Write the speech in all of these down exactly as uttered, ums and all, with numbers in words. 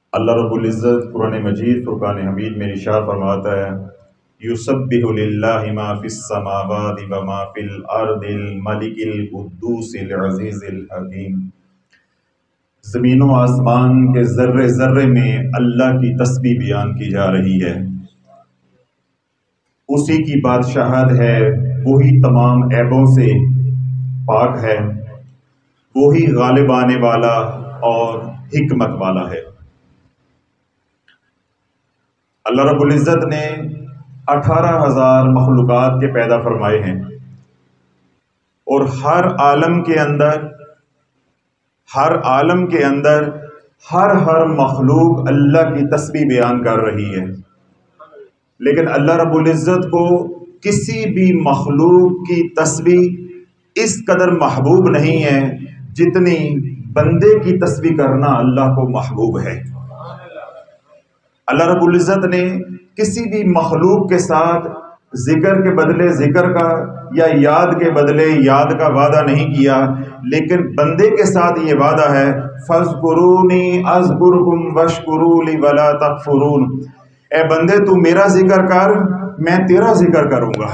اللہ رب العزت قرآن مجید فرقان حمید میں ارشاد فرماتا ہے یسبح للہ ما فی السماوات و ما فی الارض الملک القدوس العزیز الحکیم۔ زمین و آسمان کے ذرے ذرے میں اللہ کی تسبیح بیان کی جا رہی ہے، اسی کی بادشاہت ہے، وہی تمام عیبوں سے پاک ہے، وہی غالب آنے والا اور حکمت والا ہے۔ اللہ رب العزت نے اٹھارہ ہزار مخلوقات کے پیدا فرمائے ہیں، اور ہر عالم کے اندر ہر عالم کے اندر ہر ہر مخلوق اللہ کی تسبیح بیان کر رہی ہے، لیکن اللہ رب العزت کو کسی بھی مخلوق کی تسبیح اس قدر محبوب نہیں ہے جتنی بندے کی تسبیح کرنا اللہ کو محبوب ہے۔ اللہ رب العزت نے کسی بھی مخلوق کے ساتھ ذکر کے بدلے ذکر کا یا یاد کے بدلے یاد کا وعدہ نہیں کیا، لیکن بندے کے ساتھ یہ وعدہ ہے فَاذْكُرُونِي أَذْكُرْكُمْ وَاشْكُرُوا لِي وَلَا تَكْفُرُونَ، اے بندے تو میرا ذکر کر، میں تیرا ذکر کروں گا۔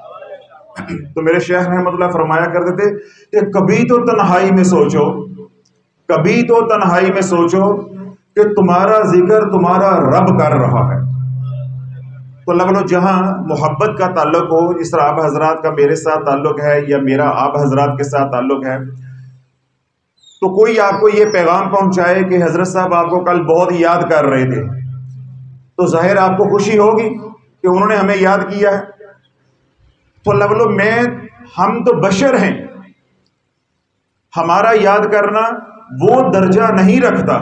تو میرے شیخ رحمۃ اللہ فرمایا کرتے تھے کہ کبھی تو تنہائی میں سوچو کبھی تو تنہائی میں سوچو کہ تمہارا ذکر تمہارا رب کر رہا ہے۔ تو اللہ والو جہاں محبت کا تعلق ہو، جس طرح آپ حضرات کا میرے ساتھ تعلق ہے یا میرا آپ حضرات کے ساتھ تعلق ہے، تو کوئی آپ کو یہ پیغام پہنچائے کہ حضرت صاحب آپ کو کل بہت یاد کر رہے تھے، تو ظاہر آپ کو خوشی ہوگی کہ انہوں نے ہمیں یاد کیا ہے۔ تو اللہ والو میں ہم تو بشر ہیں، ہمارا یاد کرنا وہ درجہ نہیں رکھتا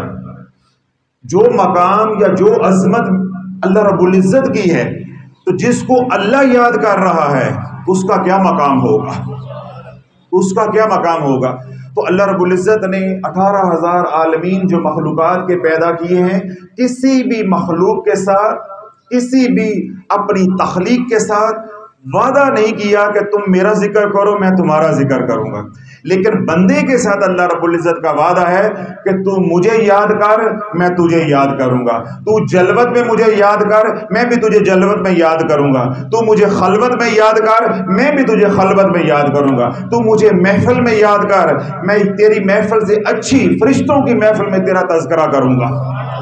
جو مقام یا جو عظمت اللہ رب العزت کی ہے۔ تو جس کو اللہ یاد کر رہا ہے اس کا کیا مقام ہوگا اس کا کیا مقام ہوگا تو اللہ رب العزت نے اٹھارہ ہزار عالمین جو مخلوقات کے پیدا کیے ہیں، کسی بھی مخلوق کے ساتھ کسی بھی اپنی تخلیق کے ساتھ وعدہ نہیں کیا کہ تم میرا ذکر کرو میں تمہارا ذکر کروں گا، لیکن بندے کے ساتھ اللہ رب العزت کا وعدہ ہے کہ تو مجھے یاد کر میں تجھے یاد کروں گا، تو جلوت میں مجھے یاد کر میں بھی تجھے جلوت میں یاد کروں گا، تو مجھے خلوت میں یاد کر میں بھی تجھے خلوت میں یاد کروں گا، تو مجھے محفل میں یاد کر میں تیری محفل سے اچھی فرشتوں کی محفل میں تیرا تذکرہ کروں گا۔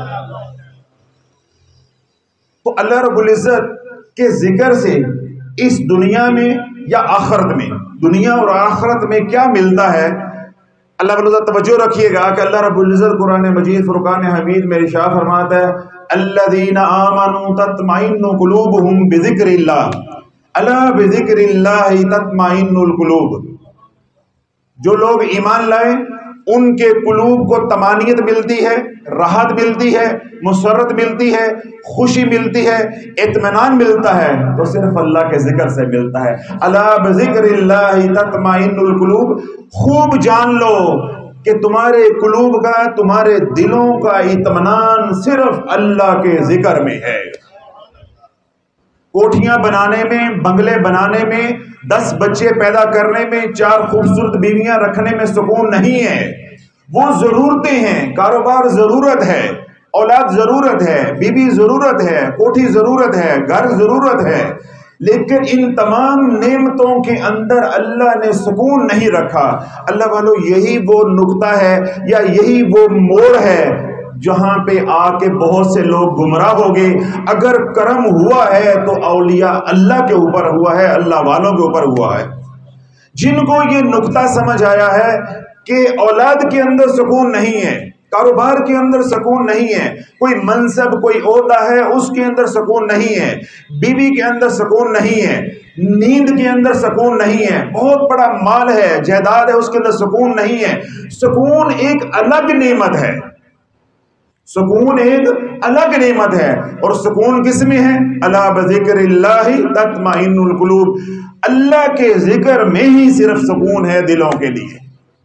تو اللہ رب العزت کے ذکر سے اس دنیا میں یا آخرت میں، دنیا اور آخرت میں کیا ملتا ہے، اللہ رب العزت توجہ رکھیے گا کہ اللہ رب العزت قرآن مجید فرقان حمید میں ارشاد فرماتا ہے الذین آمنوا تطمئن قلوبهم بذکر اللہ الا بذکر اللہ تطمئن القلوب، جو لوگ ایمان لائے ان کے قلوب کو طمانینت ملتی ہے، راحت ملتی ہے، مسرت ملتی ہے، خوشی ملتی ہے، اطمینان ملتا ہے، تو صرف اللہ کے ذکر سے ملتا ہے۔ الا بذکر اللہ تطمئن القلوب، خوب جان لو کہ تمہارے قلوب کا تمہارے دلوں کا اطمینان صرف اللہ کے ذکر میں ہے۔ کوٹھیاں بنانے میں، بنگلے بنانے میں، دس بچے پیدا کرنے میں، چار خوبصورت بیویاں رکھنے میں سکون نہیں ہے، وہ ضرورتیں ہیں، کاروبار ضرورت ہے، اولاد ضرورت ہے، بیوی ضرورت ہے، کوٹھی ضرورت ہے، گھر ضرورت ہے، لیکن ان تمام نعمتوں کے اندر اللہ نے سکون نہیں رکھا۔ اللہ والو یہی وہ نقطہ ہے یا یہی وہ موڑ ہے جہاں پہ آ کے بہت سے لوگ گمراہ ہو گئے۔ اگر کرم ہوا ہے تو اولیاء اللہ کے اوپر ہوا ہے، اللہ والوں کے اوپر ہوا ہے، جن کو یہ نقطہ سمجھ آیا ہے کہ اولاد کے اندر سکون نہیں ہے، کاروبار کے اندر سکون نہیں ہے، کوئی منصب کوئی عہدہ ہے اس کے اندر سکون نہیں ہے، بیوی کے اندر سکون نہیں ہے، نیند کے اندر سکون نہیں ہے، بہت بڑا مال ہے، جائیداد ہے، اس کے اندر سکون نہیں ہے۔ سکون ایک الگ نعمت ہے، سکون ایک الگ نعمت ہے، اور سکون کس میں ہے؟ الا بذکر اللہ تطمئن القلوب، اللہ کے ذکر میں ہی صرف سکون ہے دلوں کے لیے۔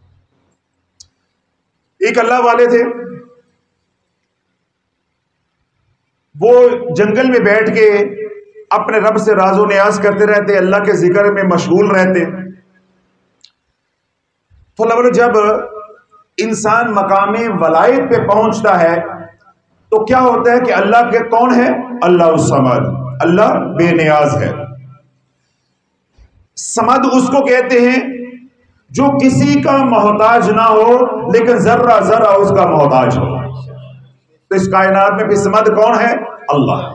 ایک اللہ والے تھے، وہ جنگل میں بیٹھ کے اپنے رب سے راز و نیاز کرتے رہتے، اللہ کے ذکر میں مشغول رہتے۔ تو اللہ جب انسان مقام ولایت پہ پہنچتا ہے تو کیا ہوتا ہے کہ اللہ کے کون ہے؟ اللہ الصمد، اللہ بے نیاز ہے۔ صمد اس کو کہتے ہیں جو کسی کا محتاج نہ ہو لیکن ذرہ ذرہ اس کا محتاج ہو۔ تو اس کائنات میں بھی صمد کون ہے؟ اللہ۔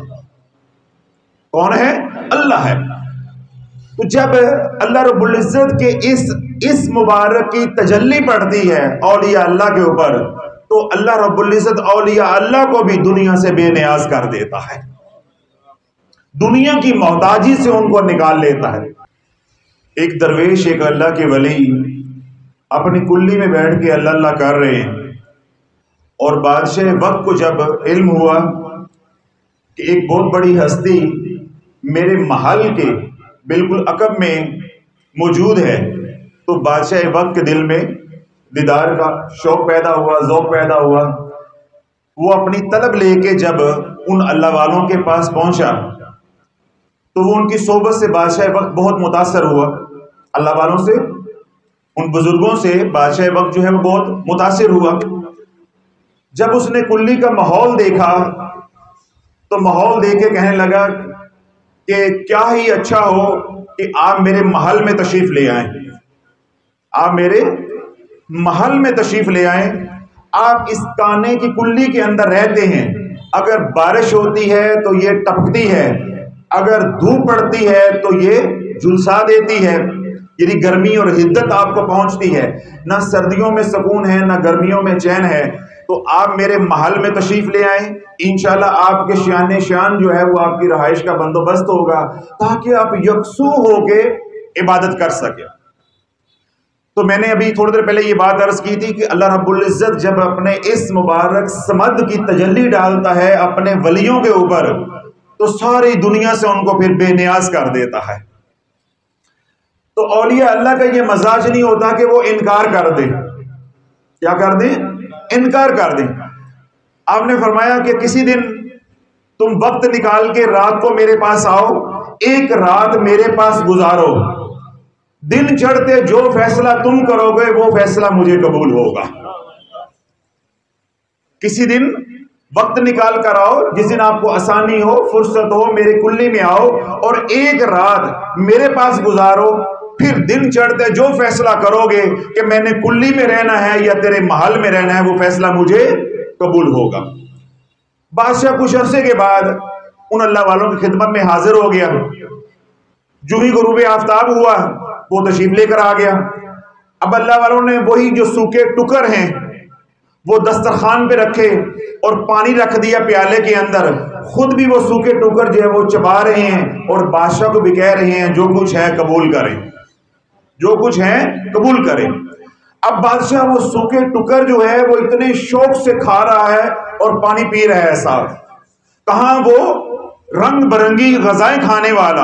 کون ہے؟ اللہ ہے۔ تو جب اللہ رب العزت کے اس اس مبارک کی تجلی پڑتی ہے اولیاء اللہ کے اوپر، تو اللہ رب العزت اولیاء اللہ کو بھی دنیا سے بے نیاز کر دیتا ہے، دنیا کی محتاجی سے ان کو نکال لیتا ہے۔ ایک درویش، ایک اللہ کے ولی اپنی کلی میں بیٹھ کے اللہ اللہ کر رہے ہیں، اور بادشاہ وقت کو جب علم ہوا کہ ایک بہت بڑی ہستی میرے محل کے بالکل عقب میں موجود ہے، تو بادشاہ وقت کے دل میں دیدار کا شوق پیدا ہوا، ذوق پیدا ہوا۔ وہ اپنی طلب لے کے جب ان اللہ والوں کے پاس پہنچا تو وہ ان کی صحبت سے بادشاہ وقت بہت متاثر ہوا، اللہ والوں سے، ان بزرگوں سے بادشاہ وقت جو ہے وہ بہت متاثر ہوا۔ جب اس نے کلی کا ماحول دیکھا تو ماحول دیکھ کے کہنے لگا کہ کیا ہی اچھا ہو کہ آپ میرے محل میں تشریف لے آئیں، آپ میرے محل میں تشریف لے آئیں۔ آپ اس کانے کی کلی کے اندر رہتے ہیں، اگر بارش ہوتی ہے تو یہ ٹپکتی ہے، اگر دھوپ پڑتی ہے تو یہ جھلسا دیتی ہے، یعنی گرمی اور حدت آپ کو پہنچتی ہے، نہ سردیوں میں سکون ہے نہ گرمیوں میں چین ہے۔ تو آپ میرے محل میں تشریف لے آئیں، انشاءاللہ آپ کے شان شان جو ہے وہ آپ کی رہائش کا بندوبست ہوگا تاکہ آپ یکسو ہو کے عبادت کر سکیں۔ تو میں نے ابھی تھوڑی دیر پہلے یہ بات عرض کی تھی کہ اللہ رب العزت جب اپنے اس مبارک صمد کی تجلی ڈالتا ہے اپنے ولیوں کے اوپر تو ساری دنیا سے ان کو پھر بے نیاز کر دیتا ہے۔ تو اولیاء اللہ کا یہ مزاج نہیں ہوتا کہ وہ انکار کر دیں۔ کیا کر دیں؟ انکار کر دیں۔ آپ نے فرمایا کہ کسی دن تم وقت نکال کے رات کو میرے پاس آؤ، ایک رات میرے پاس گزارو، دن چڑھتے جو فیصلہ تم کرو گے وہ فیصلہ مجھے قبول ہوگا۔ کسی دن وقت نکال کر آؤ، جس دن آپ کو آسانی ہو، فرصت ہو، میرے کلی میں آؤ اور ایک رات میرے پاس گزارو، پھر دن چڑھتے جو فیصلہ کرو گے کہ میں نے کلی میں رہنا ہے یا تیرے محل میں رہنا ہے وہ فیصلہ مجھے قبول ہوگا۔ بادشاہ کچھ عرصے کے بعد ان اللہ والوں کی خدمت میں حاضر ہو گیا۔ جو ہی غروب آفتاب ہوا وہ تشریف لے کر آ گیا۔ اب اللہ والوں نے وہی جو سوکھے ٹکر ہیں وہ دسترخوان پہ رکھے اور پانی رکھ دیا پیالے کے اندر، خود بھی وہ سوکھے ٹکر جو ہے وہ چبا رہے ہیں اور بادشاہ کو بھی کہہ رہے ہیں جو کچھ ہے قبول کریں، جو کچھ ہے قبول کریں۔ اب بادشاہ وہ سوکھے ٹکر جو ہے وہ اتنے شوق سے کھا رہا ہے اور پانی پی رہا ہے ساتھ۔ کہاں وہ رنگ برنگی غذائیں کھانے والا،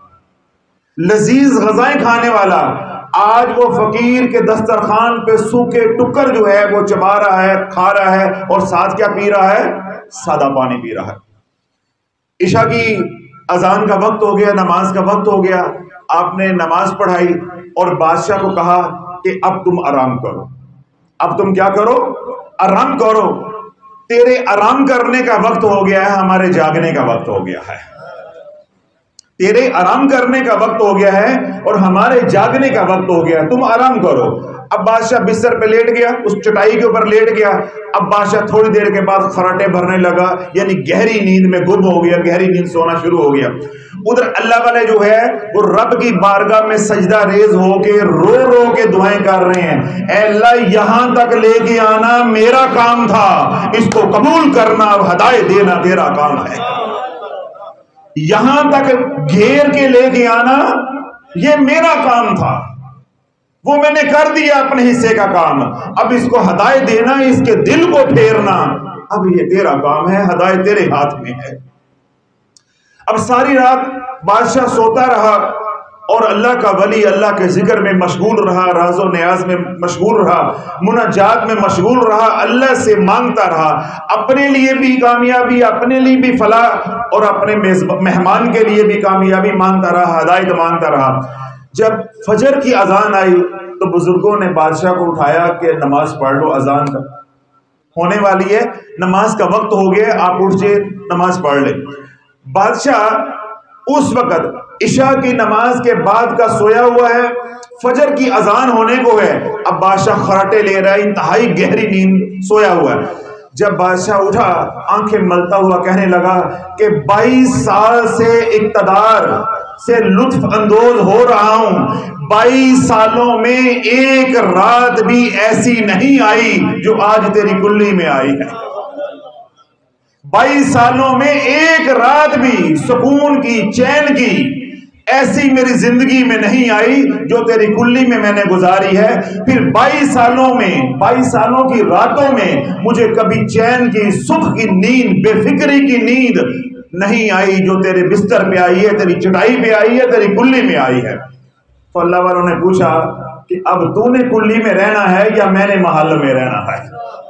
لذیذ غذائیں کھانے والا، آج وہ فقیر کے دسترخوان پہ سوکھے ٹکر جو ہے وہ چبا رہا ہے، کھا رہا ہے اور ساتھ کیا پی رہا ہے؟ سادہ پانی پی رہا ہے۔ عشاء کی اذان کا وقت ہو گیا، نماز کا وقت ہو گیا، آپ نے نماز پڑھائی اور بادشاہ کو کہا کہ اب تم آرام کرو، اب تم کیا کرو؟ آرام کرو، تیرے آرام کرنے کا وقت ہو گیا ہے، ہمارے جاگنے کا وقت ہو گیا ہے۔ تیرے آرام کرنے کا وقت ہو گیا ہے اور ہمارے جاگنے کا وقت ہو گیا ہے، تم آرام کرو۔ اب بادشاہ بستر پہ لیٹ گیا، اس چٹائی کے اوپر لیٹ گیا۔ اب بادشاہ تھوڑی دیر کے بعد خراٹے بھرنے لگا، یعنی گہری نیند میں گم ہو گیا، گہری نیند سونا شروع ہو گیا۔ ادھر اللہ والے جو ہے وہ رب کی بارگاہ میں سجدہ ریز ہو کے رو رو کے دعائیں کر رہے ہیں، اے اللہ یہاں تک لے کے آنا میرا کام تھا، اس کو قبول کرنا اور ہدایت دینا تیرا کام ہے۔ یہاں تک گھیر کے لے کے آنا یہ میرا کام تھا، وہ میں نے کر دیا اپنے حصے کا کام، اب اس کو ہدایت دینا، اس کے دل کو پھیرنا، اب یہ تیرا کام ہے، ہدایت تیرے ہاتھ میں ہے۔ اب ساری رات بادشاہ سوتا رہا اور اللہ کا ولی اللہ کے ذکر میں مشغول رہا، راز و نیاز میں مشغول رہا، مناجات میں مشغول رہا، اللہ سے مانگتا رہا، اپنے لیے بھی کامیابی، اپنے لیے بھی فلاح اور اپنے مہمان کے لیے بھی کامیابی مانگتا رہا، ہدایت مانگتا رہا۔ جب فجر کی اذان آئی تو بزرگوں نے بادشاہ کو اٹھایا کہ نماز پڑھ لو اذان کا۔ ہونے والی ہے، نماز کا وقت ہو گیا، آپ اٹھ جائے نماز پڑھ لیں۔ بادشاہ اس وقت عشاء کی نماز کے بعد کا سویا ہوا ہے، فجر کی اذان ہونے کو ہے، اب بادشاہ خراٹے لے رہا ہے، انتہائی گہری نیند سویا ہوا ہے۔ جب بادشاہ اٹھا آنکھیں ملتا ہوا کہنے لگا کہ بائیس سال سے اقتدار سے لطف اندوز ہو رہا ہوں، بائیس سالوں میں ایک رات بھی ایسی نہیں آئی جو آج تیری کلی میں آئی ہے۔ بائیس سالوں میں ایک رات بھی سکون کی، چین کی ایسی میری زندگی میں نہیں آئی جو تیری کلی میں میں نے گزاری ہے۔ پھر بائیس سالوں میں، بائیس سالوں کی راتوں میں مجھے کبھی چین کی، سکھ کی نیند، بے فکری کی نیند نہیں آئی جو تیرے بستر پہ آئی ہے، تیری چٹائی پہ آئی ہے، تیری کلی میں آئی ہے۔ تو اللہ والوں نے پوچھا کہ اب تو نے کلی میں رہنا ہے یا میں نے محل میں رہنا ہے؟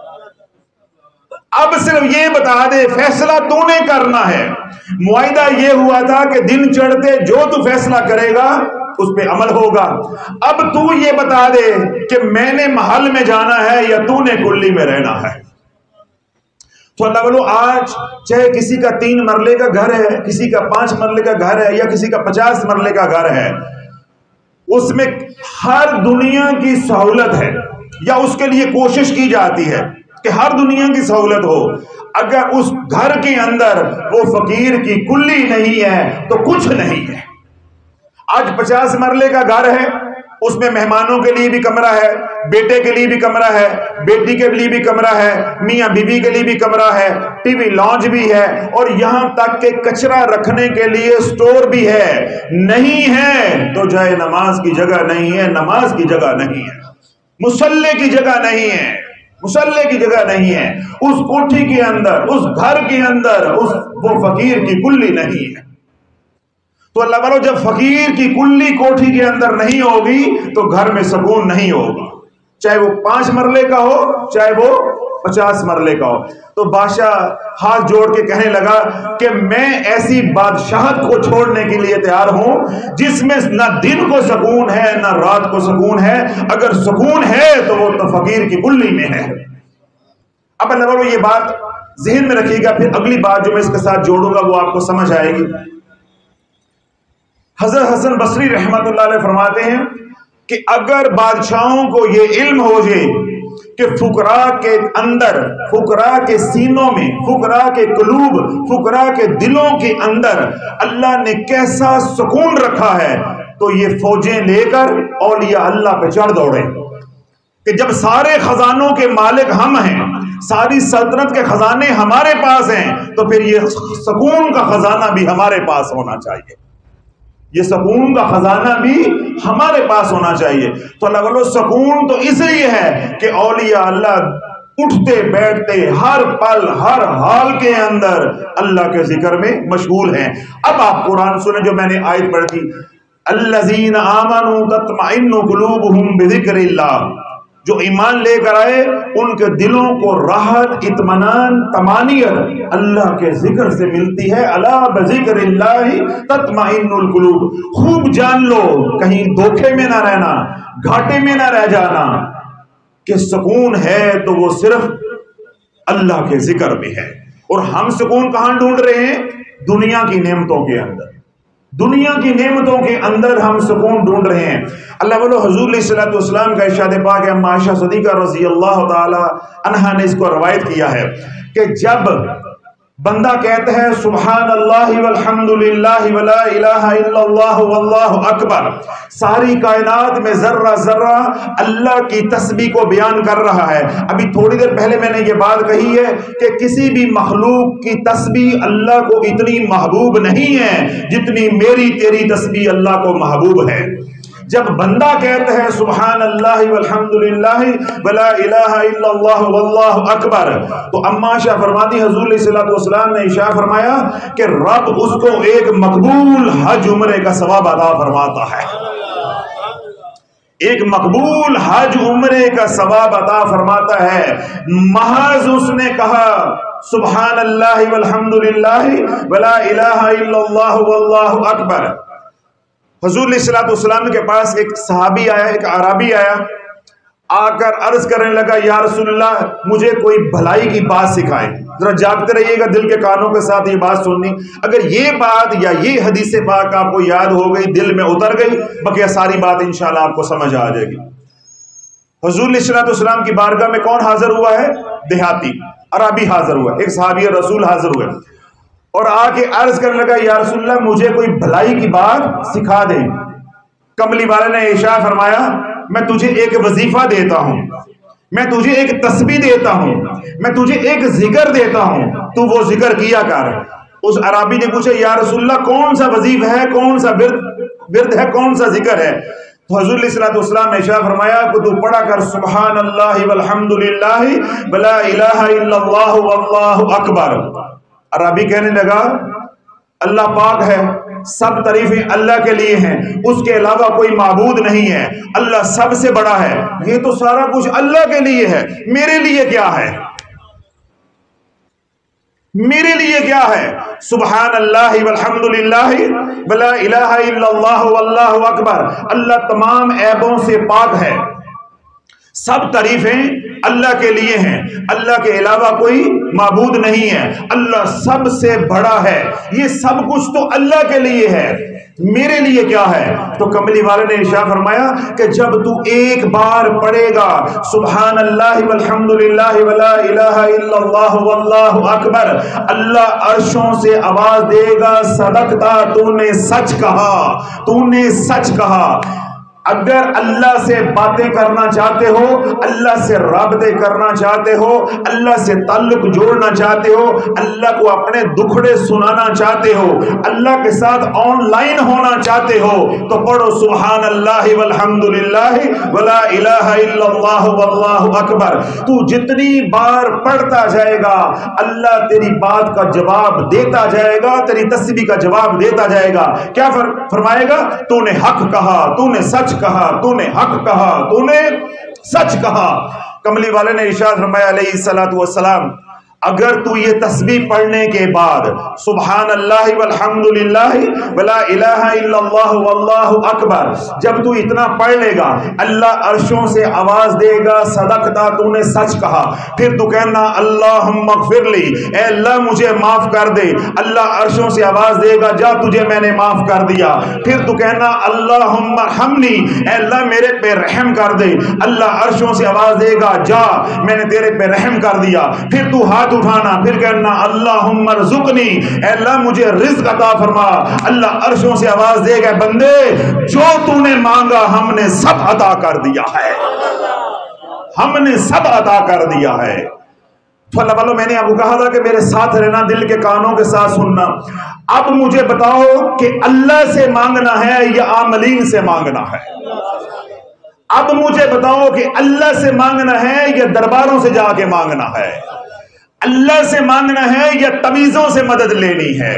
اب صرف یہ بتا دے، فیصلہ تو نے کرنا ہے۔ معاہدہ یہ ہوا تھا کہ دن چڑھتے جو تو فیصلہ کرے گا اس پہ عمل ہوگا۔ اب تو یہ بتا دے کہ میں نے محل میں جانا ہے یا تو نے کلی میں رہنا ہے۔ تو اللہ بولو آج چاہے کسی کا تین مرلے کا گھر ہے، کسی کا پانچ مرلے کا گھر ہے، یا کسی کا پچاس مرلے کا گھر ہے، اس میں ہر دنیا کی سہولت ہے یا اس کے لیے کوشش کی جاتی ہے کہ ہر دنیا کی سہولت ہو، اگر اس گھر کے اندر وہ فقیر کی کلی نہیں ہے تو کچھ نہیں ہے۔ آج پچاس مرلے کا گھر ہے، اس میں مہمانوں کے لیے بھی کمرہ ہے، بیٹے کے لیے بھی کمرہ ہے، بیٹی کے لیے بھی کمرہ ہے، میاں بیوی کے لیے بھی کمرہ ہے، ٹی وی لانچ بھی ہے، اور یہاں تک کہ کچرا رکھنے کے لیے سٹور بھی ہے۔ نہیں ہے تو جائے نماز کی جگہ نہیں ہے، نماز کی جگہ نہیں ہے، مصلی کی جگہ نہیں ہے، مصلی کی جگہ نہیں ہے، اس کوٹھی کے اندر، اس گھر کے اندر اس وہ فقیر کی کلی نہیں ہے۔ تو اللہ والو جب فقیر کی کلی کوٹھی کے اندر نہیں ہوگی تو گھر میں سکون نہیں ہوگا، چاہے وہ پانچ مرلے کا ہو چاہے وہ پچاس مرلے کا ہو۔ تو بادشاہ ہاتھ جوڑ کے کہنے لگا کہ میں ایسی بادشاہت کو چھوڑنے کے لیے تیار ہوں جس میں نہ دن کو سکون ہے نہ رات کو سکون ہے، اگر سکون ہے تو وہ تو فقیر کی کلی میں ہے۔ اب اللہ والو یہ بات ذہن میں رکھیے گا، پھر اگلی بات جو میں اس کے ساتھ جوڑوں گا وہ آپ کو سمجھ آئے گی۔ حضرت حسن بصری رحمت اللہ علیہ فرماتے ہیں کہ اگر بادشاہوں کو یہ علم ہو جائے کہ فقراء کے اندر، فقراء کے سینوں میں، فقراء کے قلوب، فقراء کے دلوں کے اندر اللہ نے کیسا سکون رکھا ہے، تو یہ فوجیں لے کر اولیاء اللہ پہ چڑھ دوڑے کہ جب سارے خزانوں کے مالک ہم ہیں، ساری سلطنت کے خزانے ہمارے پاس ہیں، تو پھر یہ سکون کا خزانہ بھی ہمارے پاس ہونا چاہیے، یہ سکون کا خزانہ بھی ہمارے پاس ہونا چاہیے۔ تو اللہ والو سکون تو اس لیے ہے کہ اولیاء اللہ اٹھتے بیٹھتے ہر پل ہر حال کے اندر اللہ کے ذکر میں مشغول ہیں۔ اب آپ قرآن سنیں جو میں نے آیت پڑھ دی، الذین آمنوا تطمئن قلوبہم بذکر اللہ، جو ایمان لے کر آئے ان کے دلوں کو راحت، اطمینان، طمانینت اللہ کے ذکر سے ملتی ہے۔ الا بذکر اللہ تطمئن القلوب، خوب جان لو، کہیں دھوکے میں نہ رہنا، گھاٹے میں نہ رہ جانا، کہ سکون ہے تو وہ صرف اللہ کے ذکر میں ہے۔ اور ہم سکون کہاں ڈھونڈ رہے ہیں؟ دنیا کی نعمتوں کے اندر، دنیا کی نعمتوں کے اندر ہم سکون ڈھونڈ رہے ہیں۔ اللہ والو حضور علیہ الصلوۃ والسلام کا ارشاد پاک ہے، اما عائشہ صدیقہ رضی اللہ تعالی عنہا نے اس کو روایت کیا ہے کہ جب بندہ کہتا ہے سبحان اللہ والحمد للہ ولا الہ الا اللہ واللہ اکبر، ساری کائنات میں ذرہ ذرہ اللہ کی تسبیح کو بیان کر رہا ہے۔ ابھی تھوڑی دیر پہلے میں نے یہ بات کہی ہے کہ کسی بھی مخلوق کی تسبیح اللہ کو اتنی محبوب نہیں ہے جتنی میری تیری تسبیح اللہ کو محبوب ہے۔ جب بندہ کہتا ہے سبحان اللہ والحمد للہ ولا الہ الا اللہ واللہ اکبر، تو اما عائشہ فرماتی حضور علیہ الصلوۃ والسلام نے ارشاد فرمایا کہ رب اس کو ایک مقبول حج عمرے کا ثواب عطا فرماتا ہے، ایک مقبول حج عمرے کا ثواب عطا فرماتا ہے۔ محض اس نے کہا سبحان اللہ والحمد للہ ولا الہ الا اللہ واللہ اکبر۔ حضور علیہ الصلوۃ والسلام کے پاس ایک صحابی آیا، ایک عربی آیا، آ کر عرض کرنے لگا یا رسول اللہ مجھے کوئی بھلائی کی بات سکھائیں. ذرا جاگتے رہیے گا دل کے کانوں کے ساتھ یہ بات سننی. اگر یہ بات یا یہ حدیث پاک آپ کو یاد ہو گئی، دل میں اتر گئی، بقیہ ساری بات انشاءاللہ آپ کو سمجھ آ جائے گی. حضور علیہ الصلوۃ والسلام کی بارگاہ میں کون حاضر ہوا ہے؟ دیہاتی عربی حاضر ہوا. ایک صحابی رسول حاضر ہوئے اور آ کے عرض کرنے لگا یا رسول اللہ مجھے کوئی بھلائی کی بات سکھا دیں. کملی والے نے ارشاد فرمایا میں تجھے ایک وظیفہ دیتا ہوں، میں تجھے ایک تسبیح دیتا ہوں، میں تجھے ایک ذکر دیتا ہوں، تو وہ ذکر کیا کر. اس عربی نے پوچھا یا رسول اللہ کون سا وظیفہ ہے، کون سا ورد ورد ہے، کون سا ذکر ہے؟ تو حضور علیہ الصلوۃ والسلام نے ارشاد فرمایا کہ تو پڑھا کر سبحان اللہ والحمد للہ ولا الہ الا اللہ واللہ اکبر. عربی کہنے لگا اللہ پاک ہے، سب تعریفیں اللہ کے لیے ہیں، اس کے علاوہ کوئی معبود نہیں ہے، اللہ سب سے بڑا ہے. یہ تو سارا کچھ اللہ کے لیے ہے، میرے لیے کیا ہے؟ میرے لیے کیا ہے؟ سبحان اللہ والحمد للہ ولا الہ الا اللہ واللہ اکبر. اللہ تمام عیبوں سے پاک ہے، سب تعریفیں اللہ کے لیے ہیں، اللہ کے علاوہ کوئی معبود نہیں ہے، اللہ سب سے بڑا ہے. یہ سب کچھ تو اللہ کے لیے ہے، میرے لیے کیا ہے؟ تو کملی والے نے ارشاد فرمایا کہ جب تو ایک بار پڑھے گا سبحان اللہ والحمد للہ ولا الہ الا اللہ واللہ اکبر، اللہ عرشوں سے آواز دے گا صدقتا، تو نے سچ کہا، تو نے سچ کہا. اگر اللہ سے باتیں کرنا چاہتے ہو، اللہ سے رابطے کرنا چاہتے ہو، اللہ سے تعلق جوڑنا چاہتے ہو، اللہ کو اپنے دکھڑے سنانا چاہتے ہو، اللہ کے ساتھ آن لائن ہونا چاہتے ہو، تو پڑھو سبحان اللہ والحمد للہ ولا الہ الا اللہ واللہ اکبر. تو جتنی بار پڑھتا جائے گا اللہ تیری بات کا جواب دیتا جائے گا، تیری تسبیح کا جواب دیتا جائے گا. کیا فرمائے گا؟ تو نے حق کہا، تو نے سچ کہا، تو نے حق کہا، تو نے سچ کہا. کملی والے نے ارشاد فرمایا علیہ الصلوۃ والسلام اگر تو یہ تسبیح پڑھنے کے بعد سبحان اللہ والحمد للہ ولا الہ الا اللہ واللہ اکبر جب تو اتنا پڑھ لے گا اللہ عرشوں سے آواز دے گا صدقتا، تو نے سچ کہا. پھر تو کہنا اللہم اغفر لی، اے اللہ مجھے معاف کر دے. اللہ عرشوں سے آواز دے گا جا تجھے میں نے معاف کر دیا. پھر تو کہنا اللہم ارحمنی، اے اللہ میرے پہ رحم کر دے. اللہ عرشوں سے آواز دے گا جا میں نے تیرے پہ رحم کر دیا. پھر تو ہاتھ اٹھانا، پھر کہنا اللہم ارزقنی، اے اللہ مجھے رزق عطا فرما. اللہ عرشوں سے آواز دے گا بندے جو تو نے مانگا ہم نے سب عطا کر دیا ہے، ہم نے سب عطا کر دیا ہے. تو اللہ والوں میں نے آپ کو کہا تھا کہ میرے ساتھ رہنا، دل کے کانوں کے ساتھ سننا. اب مجھے بتاؤ کہ اللہ سے مانگنا ہے یا عاملین سے مانگنا ہے؟ اب مجھے بتاؤ کہ اللہ سے مانگنا ہے یا درباروں سے جا کے مانگنا ہے؟ اللہ سے مانگنا ہے یا تمیزوں سے مدد لینی ہے؟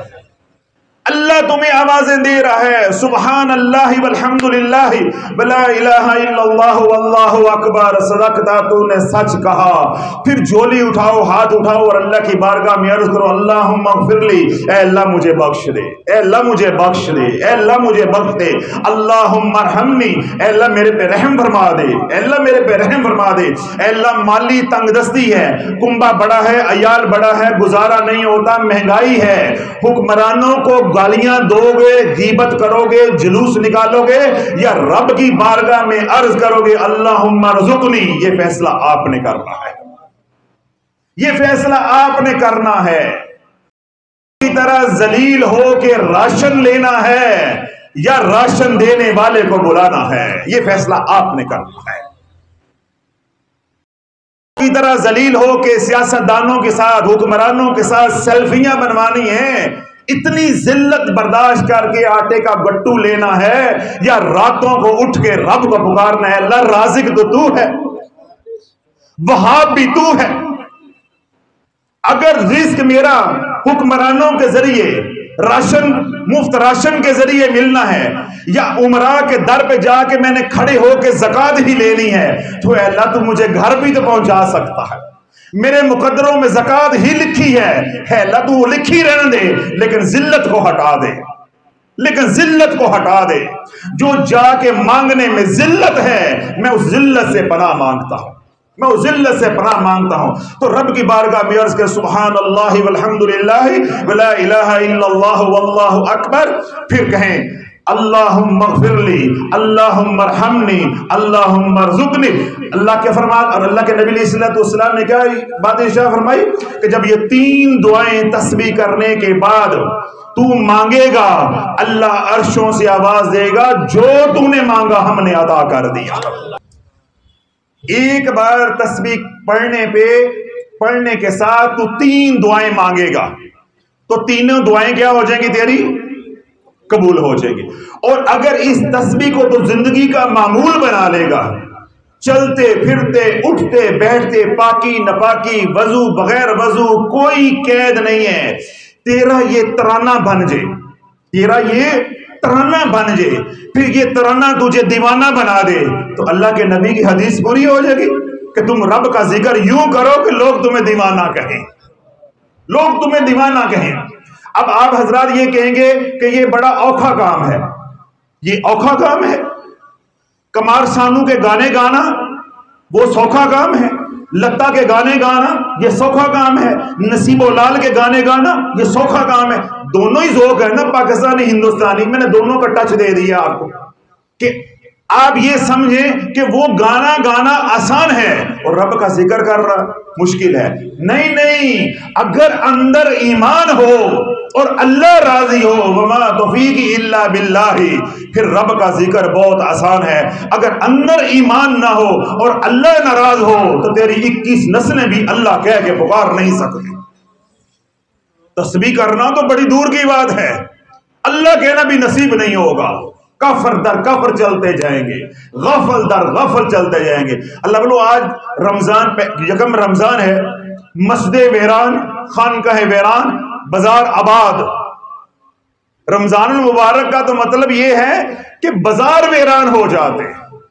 اللہ تمہیں آوازیں دے رہا ہے سبحان اللہ والحمد للہ ولا الہ الا اللہ واللہ اکبر صدقتا، تو نے سچ کہا. پھر جھولی اٹھاؤ، ہاتھ اٹھاؤ اور اللہ کی بارگاہ میں عرض کرو اللہم اغفر لی، اے اللہ مجھے بخش دے، اے اللہ مجھے بخش دے، اے اللہ مجھے بخش دے. اللہم ارحمنی، اے اللہ میرے پہ رحم فرما دے، اے اللہ میرے پہ رحم فرما دے. اے اللہ مالی تنگ دستی ہے، کنبہ بڑا ہے، عیال بڑا ہے، گزارا نہیں ہوتا، مہنگائی ہے، حکمرانوں کو گالیاں دو گے، غیبت کرو گے، جلوس نکالو گے، یا رب کی بارگاہ میں عرض کرو گے اللہم ارزقنی؟ یہ فیصلہ آپ نے کرنا ہے، یہ فیصلہ آپ نے کرنا ہے. کی طرح ذلیل ہو کے راشن لینا ہے یا راشن دینے والے کو بلانا ہے، یہ فیصلہ آپ نے کرنا ہے. کی طرح ذلیل ہو کے سیاست دانوں کے ساتھ، حکمرانوں کے ساتھ سیلفیاں بنوانی ہیں، اتنی ذلت برداشت کر کے آٹے کا گٹو لینا ہے، یا راتوں کو اٹھ کے رب کو پکارنا ہے اللہ رازق تو تو ہے، وہاب بھی تو ہے. اگر رزق میرا حکمرانوں کے ذریعے، راشن مفت راشن کے ذریعے ملنا ہے، یا عمرہ کے در پہ جا کے میں نے کھڑے ہو کے زکات ہی لینی ہے، تو اے اللہ تو مجھے گھر بھی تو پہنچا سکتا ہے. میرے مقدروں میں زکات ہی لکھی ہے، ہے اللہ تو وہ لکھی رہنے دے لیکن ذلت کو ہٹا دے. لیکن ذلت کو ہٹا دے. جو جا کے مانگنے میں ذلت ہے میں اس ذلت سے پناہ مانگتا ہوں، میں اس ذلت سے پناہ مانگتا ہوں. تو رب کی بارگاہ میں عرض کر سبحان اللہ والحمد للہ ولا الہ الا اللہ واللہ اکبر. پھر کہیں اللہم اغفر لی، اللہم ارحمنی، اللہم ارزقنی. اللہ کے فرمان اور اللہ کے نبی علیہ الصلوۃ والسلام نے کیا بات ارشاد فرمائی کہ جب یہ تین دعائیں تسبیح کرنے کے بعد تو مانگے گا، اللہ عرشوں سے آواز دے گا جو تو نے مانگا ہم نے عطا کر دیا. ایک بار تسبیح پڑھنے پہ پڑھنے کے ساتھ تو تین دعائیں مانگے گا تو تینوں دعائیں کیا ہو جائیں گی؟ تیری قبول ہو جائے گی. اور اگر اس تسبیح کو تو زندگی کا معمول بنا لے گا، چلتے پھرتے اٹھتے بیٹھتے، پاکی نپاکی، وضو بغیر وضو، کوئی قید نہیں ہے، تیرا یہ ترانہ بن جائے، تیرا یہ ترانہ بن جائے، پھر یہ ترانہ تجھے دیوانہ بنا دے، تو اللہ کے نبی کی حدیث پوری ہو جائے گی کہ تم رب کا ذکر یوں کرو کہ لوگ تمہیں دیوانہ کہیں، لوگ تمہیں دیوانہ کہیں. اب آپ حضرات یہ کہیں گے کہ یہ بڑا اوکھا کام ہے. یہ اوکھا کام ہے؟ کمار سانو کے گانے گانا وہ سوکھا کام ہے؟ لتا کے گانے گانا یہ سوکھا کام ہے؟ نصیب و لال کے گانے گانا یہ سوکھا کام ہے؟ دونوں ہی ذوق ہے نا، پاکستانی ہندوستانی. میں نے دونوں کا ٹچ دے دیا آپ کو کہ آپ یہ سمجھیں کہ وہ گانا گانا آسان ہے اور رب کا ذکر کر رہا مشکل ہے. نہیں نہیں، اگر اندر ایمان ہو اور اللہ راضی ہو، وما توفیقی الا باللہ، پھر رب کا ذکر بہت آسان ہے. اگر اندر ایمان نہ ہو اور اللہ ناراض ہو تو تیری اکیس نسلیں بھی اللہ کہہ کے پکار نہیں سکتی. تسبیح کرنا تو بڑی دور کی بات ہے، اللہ کہنا بھی نصیب نہیں ہوگا. کفر در کفر چلتے جائیں گے، غفل در غفل چلتے جائیں گے. اللہ بولو آج رمضان پہ یکم رمضان ہے، مسجد ویران، خانقاہ ویران، بازار آباد. رمضان المبارک کا تو مطلب یہ ہے کہ بازار ویران ہو جاتے،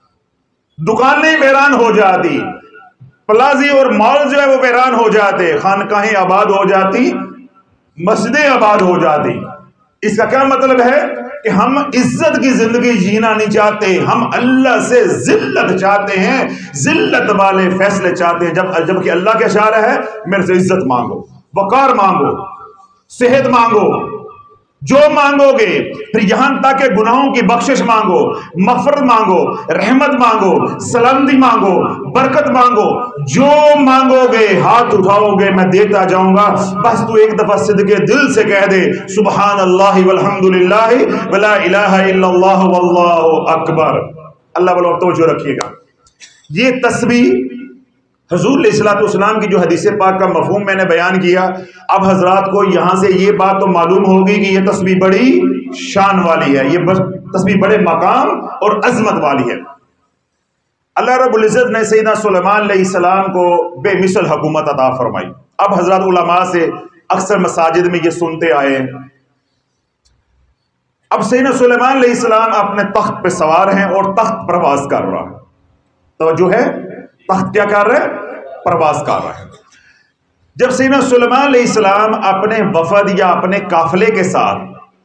دکانیں ویران ہو جاتی، پلازی اور مال جو ہے وہ ویران ہو جاتے، خانقاہیں آباد ہو جاتی، مسجدیں آباد ہو جاتی. اس کا کیا مطلب ہے کہ ہم عزت کی زندگی جینا نہیں چاہتے، ہم اللہ سے ذلت چاہتے ہیں، ذلت والے فیصلے چاہتے ہیں. جب جبکہ اللہ کے اشارہ ہے میرے سے عزت مانگو، وقار مانگو، صحت مانگو، جو مانگو گے. پھر یہاں تک کہ گناہوں کی بخشش مانگو، مغفرت مانگو، رحمت مانگو، سلامتی مانگو، برکت مانگو. جو مانگو گے ہاتھ اٹھاؤ گے میں دیتا جاؤں گا. بس تو ایک دفعہ صدقے دل سے کہہ دے سبحان اللہ والحمد للہ ولا الہ الا اللہ واللہ اکبر. اللہ بولو توجہ رکھیے گا. یہ تسبیح حضور علیہ الصلوۃ والسلام کی جو حدیث پاک کا مفہوم میں نے بیان کیا، اب حضرات کو یہاں سے یہ بات تو معلوم ہوگی کہ یہ تسبیح بڑی شان والی ہے، یہ تسبیح بڑے مقام اور عظمت والی ہے. اللہ رب العزت نے سیدنا سلیمان علیہ السلام کو بے مثل حکومت عطا فرمائی. اب حضرات علماء سے اکثر مساجد میں یہ سنتے آئے ہیں. اب سیدنا سلیمان علیہ السلام اپنے تخت پہ سوار ہیں اور تخت پرواز کر رہا ہے. توجہ ہے، تخت کیا کر رہا ہے؟ پرواز کر رہا ہے. جب سیدنا سلیمان علیہ السلام اپنے وفد یا اپنے قافلے کے ساتھ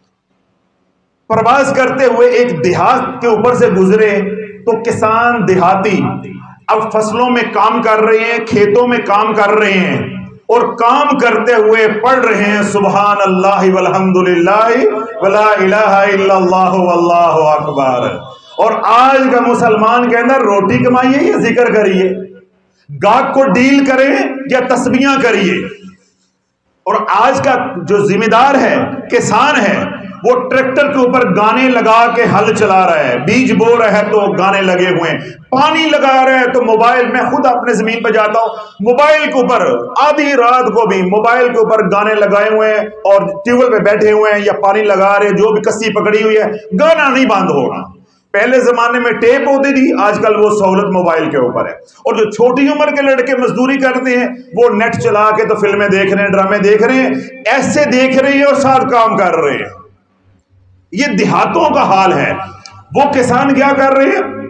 پرواز کرتے ہوئے ایک دیہات کے اوپر سے گزرے تو کسان دیہاتی اب فصلوں میں کام کر رہے ہیں، کھیتوں میں کام کر رہے ہیں اور کام کرتے ہوئے پڑھ رہے ہیں سبحان اللہ والحمد للہ ولا الہ الا اللہ واللہ اکبر. اور آج کا مسلمان کے اندر روٹی کمائیے یا ذکر کریے، گاہک کو ڈیل کریں یا تسبیحاں کریے. اور آج کا جو ذمہ دار ہے، کسان ہے، وہ ٹریکٹر کے اوپر گانے لگا کے ہل چلا رہا ہے، بیج بو رہا ہے تو گانے لگے ہوئے ہیں، پانی لگا رہا ہے تو موبائل، میں خود اپنے زمین پہ جاتا ہوں، موبائل کے اوپر آدھی رات کو بھی موبائل کے اوپر گانے لگائے ہوئے ہیں اور ٹیوب ویل پہ بیٹھے ہوئے ہیں یا پانی لگا رہے ہیں، جو بھی کسی پکڑی ہوئی ہے، گانا نہیں بند ہوگا. پہلے زمانے میں ٹیپ ہوتی تھی، آج کل وہ سہولت موبائل کے اوپر ہے. اور جو چھوٹی عمر کے لڑکے مزدوری کرتے ہیں وہ نیٹ چلا کے تو فلمیں دیکھ رہے ہیں، ڈرامے دیکھ رہے ہیں، ایسے دیکھ رہے ہیں اور ساتھ کام کر رہے ہیں. یہ دیہاتوں کا حال ہے. وہ کسان کیا کر رہے ہیں؟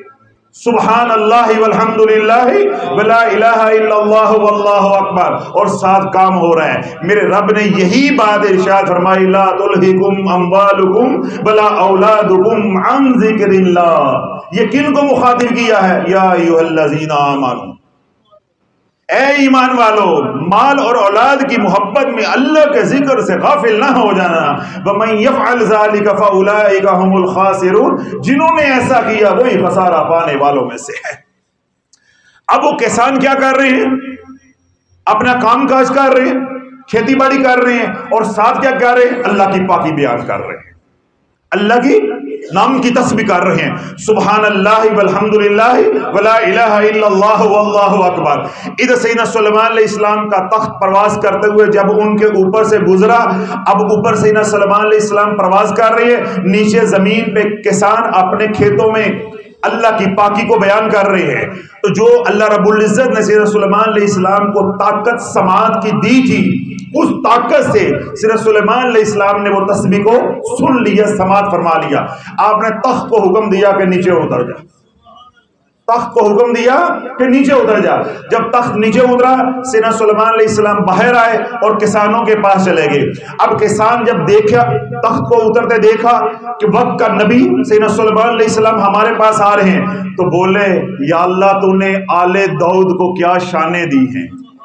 سبحان اللہ والحمد للہ ولا الہ الا اللہ واللہ اکبر، اور ساتھ کام ہو رہا ہے۔ میرے رب نے یہی بات ارشاد فرمائی، لا تلہکم اموالکم ولا اولادکم عن ذکر اللہ۔ یہ کن کو مخاطب کیا ہے؟ یا ایھا الذین آمنوا، اے ایمان والو، مال اور اولاد کی محبت میں اللہ کے ذکر سے غافل نہ ہو جانا۔ وَمَن يَفْعَلْ ذَلِكَ فَأُولَٰئِكَ هُمُ الْخَاسِرُونَ، جنہوں نے ایسا کیا وہی خسارہ پانے والوں میں سے ہے۔ اب وہ کسان کیا کر رہے ہیں؟ اپنا کام کاج کر رہے ہیں، کھیتی باڑی کر رہے ہیں، اور ساتھ کیا کر رہے ہیں؟ اللہ کی پاکی بیان کر رہے ہیں، اللہ کی نام کی تسبیح کر رہے ہیں، سبحان اللہ والحمد للہ ولا الہ الا اللہ واللہ اکبر۔ ادھر سیدنا سلیمان علیہ السلام کا تخت پرواز کرتے ہوئے جب ان کے اوپر سے گزرا، اب اوپر سیدنا سلیمان علیہ السلام پرواز کر رہے ہیں، نیچے زمین پہ کسان اپنے کھیتوں میں اللہ کی پاکی کو بیان کر رہے ہیں۔ تو جو اللہ رب العزت نے سیدنا سلیمان علیہ السلام کو طاقت سماعت کی دی تھی، اس طاقت سے سیدنا سلیمان علیہ السلام نے وہ تسبیح کو سن لیا، سماعت فرما لیا۔ آپ نے تخت کو حکم دیا کہ نیچے اتر جا، تخت کو حکم دیا کہ نیچے اتر جا۔ جب تخت نیچے اترا، سیدنا سلیمان علیہ السلام باہر آئے اور کسانوں کے پاس چلے گئے۔ اب کسان جب دیکھا، تخت کو اترتے دیکھا کہ وقت کا نبی سیدنا سلیمان علیہ السلام ہمارے پاس آ رہے ہیں، تو بولے، یا اللہ تو نے آل داؤد کو کیا شانیں دی ہیں۔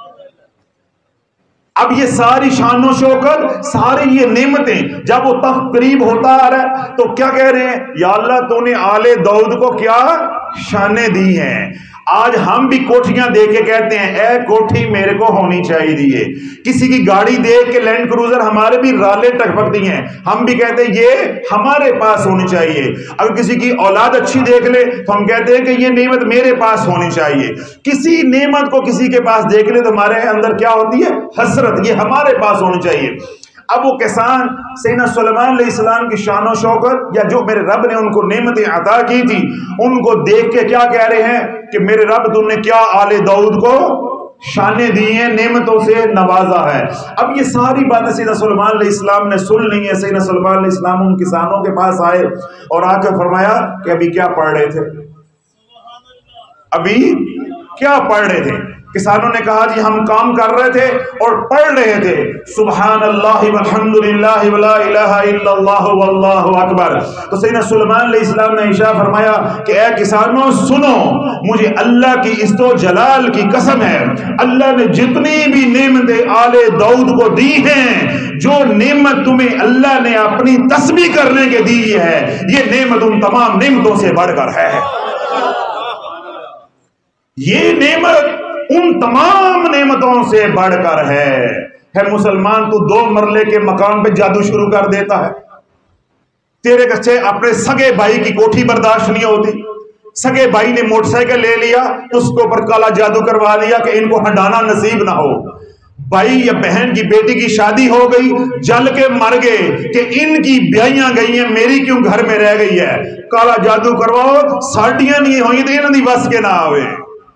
اب یہ ساری شان و شوکت، ساری یہ نعمتیں، جب وہ تخت قریب ہوتا آ رہا ہے تو کیا کہہ رہے ہیں؟ یا اللہ تو نے آل داؤد کو کیا شانیں دی ہیں۔ آج ہم بھی کوٹھیاں دیکھ کے کہتے ہیں، اے کوٹھی میرے کو ہونی چاہیے۔ کسی کی گاڑی دیکھ کے لینڈ کروزر ہمارے بھی رالے ٹکپکتی ہیں، ہم بھی کہتے ہیں یہ ہمارے پاس ہونی چاہیے۔ اگر کسی کی اولاد اچھی دیکھ لے تو ہم کہتے ہیں کہ یہ نعمت میرے پاس ہونی چاہیے۔ کسی نعمت کو کسی کے پاس دیکھ لے تو ہمارے اندر کیا ہوتی ہے؟ حسرت، یہ ہمارے پاس ہونی چاہیے۔ اب وہ کسان سیدنا سلیمان علیہ السلام کی شان و شوکت، یا جو میرے رب نے ان کو نعمتیں عطا کی تھی، ان کو دیکھ کے کیا کہہ رہے ہیں کہ میرے رب تم نے کیا آل داؤد کو شانیں دی ہیں، نعمتوں سے نوازا ہے۔ اب یہ ساری باتیں سیدنا سلیمان علیہ السلام نے سن لی ہیں۔ سیدنا سلیمان علیہ السلام ان کسانوں کے پاس آئے اور آ کے فرمایا کہ ابھی کیا پڑھ رہے تھے؟ ابھی کیا پڑھ رہے تھے؟ کسانوں نے کہا جی ہم کام کر رہے تھے اور پڑھ رہے تھے، سبحان اللہ والحمد للہ ولا الہ الا اللہ واللہ اکبر۔ تو سیدنا سلیمان علیہ السلام نے ارشاد فرمایا کہ اے کسانوں سنو، مجھے اللہ کی عزت و جلال کی قسم ہے، اللہ نے جتنی بھی نعمتیں آل داؤد کو دی ہیں، جو نعمت تمہیں اللہ نے اپنی تسبیح کرنے کے دی ہے، یہ نعمت ان تمام نعمتوں سے بڑھ کر ہے۔ یہ نعمت ان تمام نعمتوں سے بڑھ کر ہے۔ ہے مسلمان تو دو مرلے کے مکان پہ جادو شروع کر دیتا ہے، تیرے کچھے اپنے سگے بھائی کی کوٹھی برداشت نہیں ہوتی، سگے بھائی نے موٹر سائیکل لے لیا تو اس کے اوپر کالا جادو کروا لیا کہ ان کو ہنڈانا نصیب نہ ہو۔ بھائی یا بہن کی بیٹی کی شادی ہو گئی، جل کے مر گئے کہ ان کی بیائیاں گئی ہیں، میری کیوں گھر میں رہ گئی ہے، کالا جادو کرواؤ، ساٹیاں نہیں ہوئی تو انہوں دی بس کے نہ آوے۔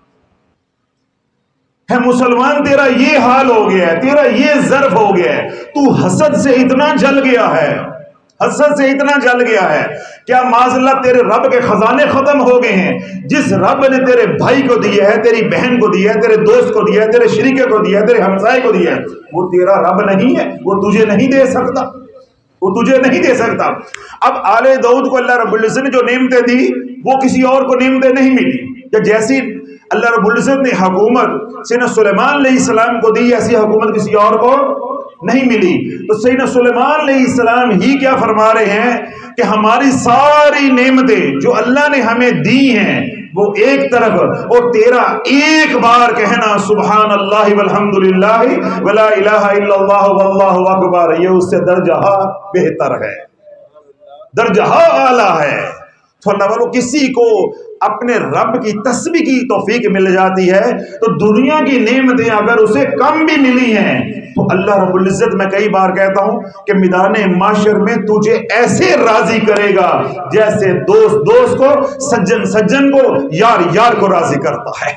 ہے مسلمان تیرا یہ حال ہو گیا ہے، تیرا یہ ظرف ہو گیا ہے، تو حسد سے اتنا جل گیا ہے، حسد سے اتنا جل گیا ہے، کیا معاذ اللہ تیرے رب کے خزانے ختم ہو گئے ہیں؟ جس رب نے تیرے بھائی کو دیا ہے، تیری بہن کو دیا ہے، تیرے دوست کو دیا ہے، تیرے شریکے کو دیا ہے، تیرے ہمسائے کو دیا ہے، وہ تیرا رب نہیں ہے؟ وہ تجھے نہیں دے سکتا، وہ تجھے نہیں دے سکتا۔ اب آل داؤد کو اللہ رب العزت نے جو نعمتیں دی وہ کسی اور کو نعمتیں نہیں ملی، کہ جیسی اللہ رب العزت نے حکومت سیدنا سلیمان علیہ السلام کو دی، ایسی حکومت کسی اور کو نہیں ملی۔ تو سیدنا سلیمان علیہ السلام ہی کیا فرما رہے ہیں کہ ہماری ساری نعمتیں جو اللہ نے ہمیں دی ہیں وہ ایک طرف، اور تیرا ایک بار کہنا سبحان اللہ والحمد للہ ولا الہ الا اللہ واللہ اکبر، یہ اس سے درجہ بہتر ہے، درجہ اعلیٰ ہے۔ تو اللہ والو کسی کو اپنے رب کی تسبیح کی توفیق مل جاتی ہے تو دنیا کی نعمتیں اگر اسے کم بھی ملی ہیں تو اللہ رب العزت، میں کئی بار کہتا ہوں کہ میدان معاشر میں تجھے ایسے راضی کرے گا جیسے دوست دوست کو، سجن سجن کو، یار یار کو راضی کرتا ہے۔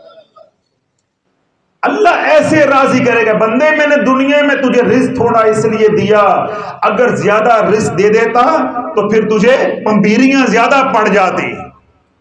اللہ ایسے راضی کرے گا، بندے میں نے دنیا میں تجھے رزق تھوڑا اس لیے دیا، اگر زیادہ رزق دے دیتا تو پھر تجھے پمپیریاں زیادہ پڑ جاتی،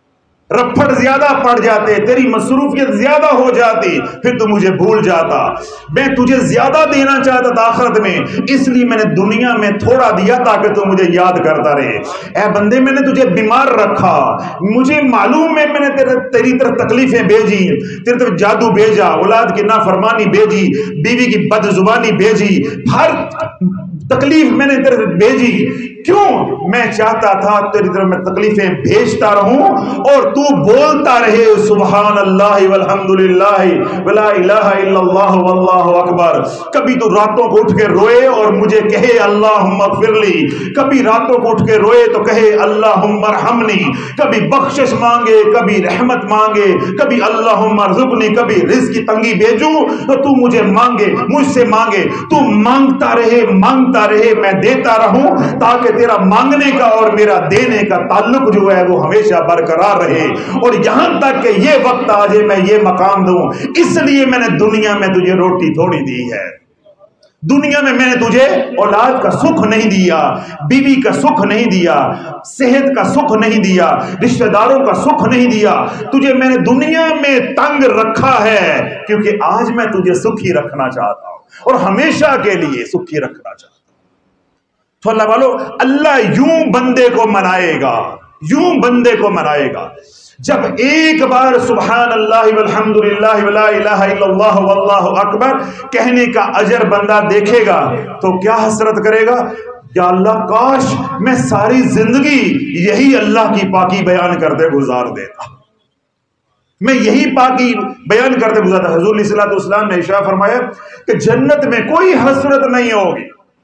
رپھڑ زیادہ پڑ جاتے، تیری مصروفیت زیادہ ہو جاتی، پھر تو مجھے بھول جاتا۔ میں تجھے زیادہ دینا چاہتا تھا آخرت میں، اس لیے میں نے دنیا میں تھوڑا دیا تاکہ تو مجھے یاد کرتا رہے۔ اے بندے میں نے تجھے بیمار رکھا، مجھے معلوم ہے میں نے تیرے تیری طرف تکلیفیں بھیجی، تیری طرف جادو بھیجا، اولاد کی نافرمانی بھیجی، بیوی کی بد زبانی بھیجی، ہر تکلیف میں نے تیرے طرف بھیجی۔ کیوں؟ میں چاہتا تھا تیری طرف میں تکلیفیں بھیجتا رہوں اور تو بولتا رہے سبحان اللہ والحمدللہ ولا الہ الا اللہ واللہ اکبر۔ کبھی تو راتوں کو اٹھ کے روئے اور مجھے کہے اللہم اغفر لی، کبھی راتوں کو اٹھ کے روئے تو کہے اللہم ارحمنی، کبھی بخشش مانگے، کبھی رحمت مانگے، کبھی اللہم ارزقنی، کبھی رزق کی تنگی بھیجوں تو تو مجھے مانگے، مجھ سے مانگے، تو مانگتا رہے مانگتا رہے، میں دیتا رہوں تاکہ تیرا مانگنے کا اور میرا دینے کا تعلق جو ہے وہ ہمیشہ برقرار رہے، اور یہاں تک کہ یہ وقت آ جائے میں یہ مقام دوں۔ اس لیے میں نے دنیا میں تجھے روٹی تھوڑی دی ہے، دنیا میں میں نے تجھے اولاد کا سکھ نہیں دیا، بیوی کا سکھ نہیں دیا، صحت کا سکھ نہیں دیا، رشتہ داروں کا سکھ نہیں دیا، تجھے میں نے دنیا میں تنگ رکھا ہے کیونکہ آج میں تجھے سکھی رکھنا چاہتا ہوں اور ہمیشہ کے لیے سکھی رکھنا چاہتا ہوں۔ تو اللہ والو، اللہ یوں بندے کو منائے گا، یوں بندے کو منائے گا جب ایک بار سبحان اللہ والحمدللہ ولا الہ الا اللہ واللہ اکبر کہنے کا اجر بندہ دیکھے گا تو کیا حسرت کرے گا، یا اللہ کاش میں ساری زندگی یہی اللہ کی پاکی بیان کرتے گزار دیتا، میں یہی پاکی بیان کرتے گزارتا۔ حضور علیہ الصلوۃ والسلام نے ارشاد فرمایا کہ جنت میں کوئی حسرت نہیں ہوگی،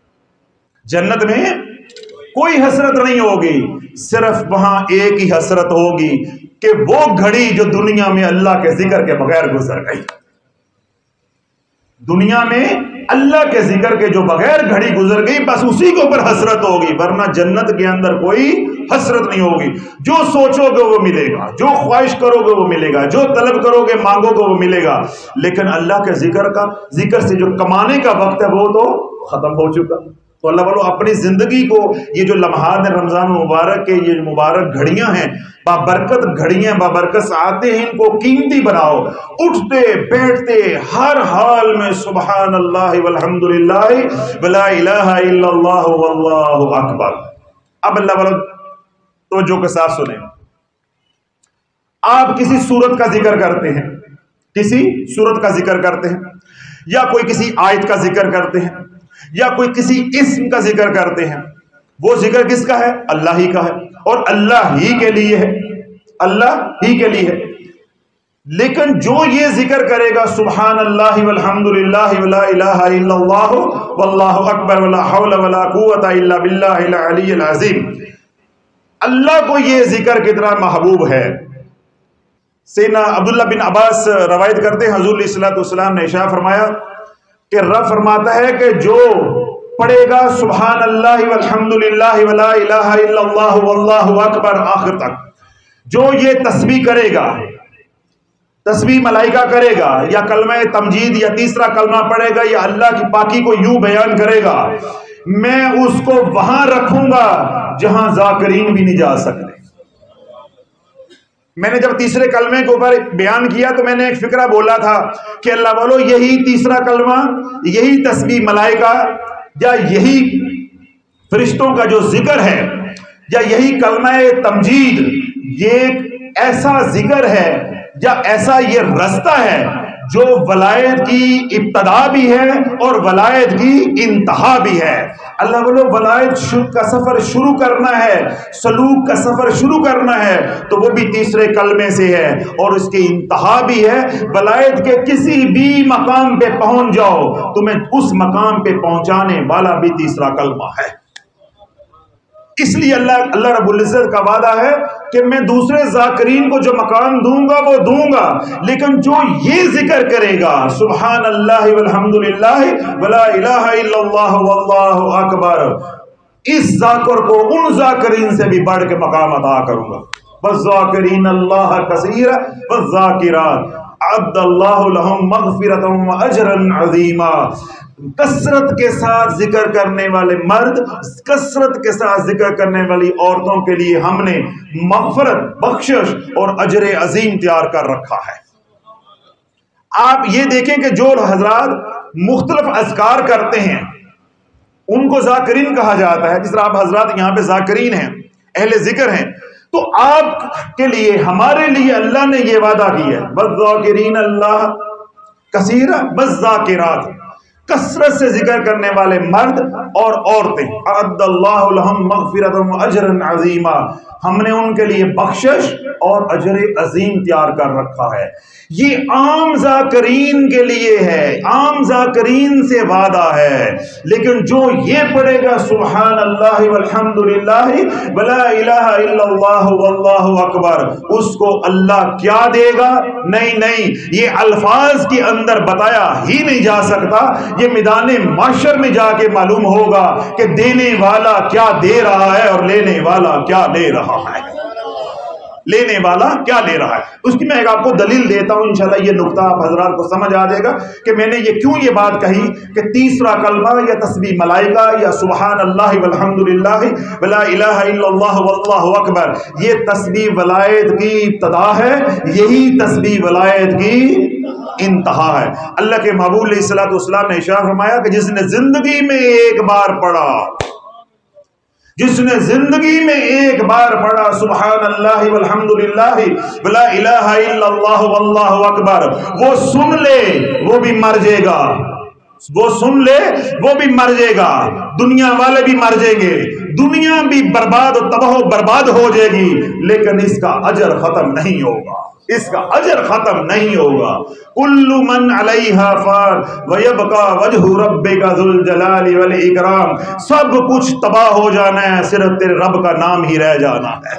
جنت میں کوئی حسرت نہیں ہوگی، صرف وہاں ایک ہی حسرت ہوگی کہ وہ گھڑی جو دنیا میں اللہ کے ذکر کے بغیر گزر گئی، دنیا میں اللہ کے ذکر کے جو بغیر گھڑی گزر گئی بس اسی کے اوپر حسرت ہوگی، ورنہ جنت کے اندر کوئی حسرت نہیں ہوگی۔ جو سوچو گے وہ ملے گا، جو خواہش کرو گے وہ ملے گا، جو طلب کرو گے مانگو گے وہ ملے گا، لیکن اللہ کے ذکر کا ذکر سے جو کمانے کا وقت ہے وہ تو ختم ہو چکا۔ تو اللہ والو اپنی زندگی کو یہ جو لمحات ہیں رمضان مبارک کے، یہ جو مبارک گھڑیاں ہیں، بابرکت گھڑیاں، بابرکت ساعتیں ہیں، ان کو قیمتی بناؤ، اٹھتے بیٹھتے ہر حال میں سبحان اللہ والحمدللہ ولا الہ الا اللہ واللہ اکبر۔ اب اللہ والو توجہ کے ساتھ سنیں، آپ کسی سورت کا ذکر کرتے ہیں، کسی سورت کا ذکر کرتے ہیں، یا کوئی کسی آیت کا ذکر کرتے ہیں، یا کوئی کسی اسم کا ذکر کرتے ہیں، وہ ذکر کس کا ہے؟ اللہ ہی کا ہے، اور اللہ ہی کے لیے ہے، اللہ ہی کے لیے ہے۔ لیکن جو یہ ذکر کرے گا سبحان اللہ والحمدللہ ولا الہ الا اللہ واللہ اکبر ولا حول ولا قوت الا باللہ العلی العظیم، اللہ کو یہ ذکر کتنا محبوب ہے۔ سیدنا عبداللہ بن عباس روایت کرتے ہیں، حضور علیہ الصلوۃ والسلام نے ارشاد فرمایا کہ رب فرماتا ہے کہ جو پڑھے گا سبحان اللہ والحمدللہ ولا الہ الا اللہ واللہ اکبر آخر تک، جو یہ تسبیح کرے گا، تسبیح ملائکہ کرے گا، یا کلمہ تمجید یا تیسرا کلمہ پڑھے گا، یا اللہ کی پاکی کو یوں بیان کرے گا، میں اس کو وہاں رکھوں گا جہاں ذاکرین بھی نہیں جا سکتے۔ میں نے جب تیسرے کلمے کے اوپر بیان کیا تو میں نے ایک فکرہ بولا تھا کہ اللہ والو یہی تیسرا کلمہ، یہی تسبیح ملائکہ یا یہی فرشتوں کا جو ذکر ہے، یا یہی کلمہ تمجید، یہ ایک ایسا ذکر ہے یا ایسا یہ رستہ ہے جو ولایت کی ابتدا بھی ہے اور ولایت کی انتہا بھی ہے۔ اللہ بولو ولایت کا سفر شروع کرنا ہے، سلوک کا سفر شروع کرنا ہے تو وہ بھی تیسرے کلمے سے ہے، اور اس کی انتہا بھی ہے۔ ولایت کے کسی بھی مقام پہ پہنچ جاؤ، تمہیں اس مقام پہ پہنچانے والا بھی تیسرا کلمہ ہے۔ اس لیے اللہ اللہ رب العزت کا وعدہ ہے کہ میں دوسرے ذاکرین کو جو مقام دوں گا وہ دوں گا، لیکن جو یہ ذکر کرے گا سبحان اللہ والحمدللہ ولا الہ الا اللہ واللہ اکبر، اس ذاکر کو ان ذاکرین سے بھی بڑھ کے مقام عطا کروں گا۔ والذاکرین اللہ کثیرا والذاکرات اعد اللہ لہم مغفرۃ واجرا عظیما۔ کثرت کے ساتھ ذکر کرنے والے مرد، کثرت کے ساتھ ذکر کرنے والی عورتوں کے لیے ہم نے مغفرت، بخشش اور اجر عظیم تیار کر رکھا ہے۔ آپ یہ دیکھیں کہ جو حضرات مختلف اذکار کرتے ہیں ان کو ذاکرین کہا جاتا ہے، جس طرح آپ حضرات یہاں پہ ذاکرین ہیں، اہل ذکر ہیں، تو آپ کے لیے، ہمارے لیے اللہ نے یہ وعدہ کیا ہے، وَالذَّاكِرِينَ اللَّهَ كَثِيرًا وَالذَّاكِرَاتِ، کثرت سے ذکر کرنے والے مرد اور عورتیں، اعد اللہ لہم مغفرۃ واجرا عظیما، ہم نے ان کے لیے بخشش اور اجر عظیم تیار کر رکھا ہے۔ یہ عام ذاکرین کے لیے ہے، عام ذاکرین سے وعدہ ہے، لیکن جو یہ پڑھے گا سبحان اللہ والحمد للہ ولا الہ الا اللہ واللہ اکبر، اس کو اللہ کیا دے گا؟ نہیں نہیں، یہ الفاظ کے اندر بتایا ہی نہیں جا سکتا، یہ میدان محشر میں جا کے معلوم ہوگا کہ دینے والا کیا دے رہا ہے اور لینے والا کیا لے رہا ہے، لینے والا کیا لے رہا ہے۔ اس کی میں ایک آپ کو دلیل دیتا ہوں، انشاءاللہ یہ نقطہ آپ حضرات کو سمجھ آ جائے گا کہ میں نے یہ کیوں یہ بات کہی کہ تیسرا کلمہ یا تسبیح ملائکہ یا سبحان اللہ والحمد للہ ولا الہ الا اللہ واللہ اکبر، یہ تسبیح ولایت کی ابتدا ہے، یہی تسبیح ولایت کی انتہا ہے۔ اللہ کے محبوب علیہ الصلوۃ والسلام نے ارشاد فرمایا کہ جس نے زندگی میں ایک بار پڑھا جس نے زندگی میں ایک بار پڑھا سبحان اللہ والحمد للہ ولا الہ الا اللہ واللہ اکبر، وہ سن لے وہ بھی مر جائے گا، وہ سن لے وہ بھی مر جائے گا، دنیا والے بھی مر جائیں گے، دنیا بھی برباد و تباہ و برباد ہو جائے گی، لیکن اس کا اجر ختم نہیں ہوگا، اس کا اجر ختم نہیں ہوگا۔ کل من علیہا فان ویبقى وجہ ربک ذو الجلال والاکرام، سب کچھ تباہ ہو جانا ہے، صرف تیرے رب کا نام ہی رہ جانا ہے،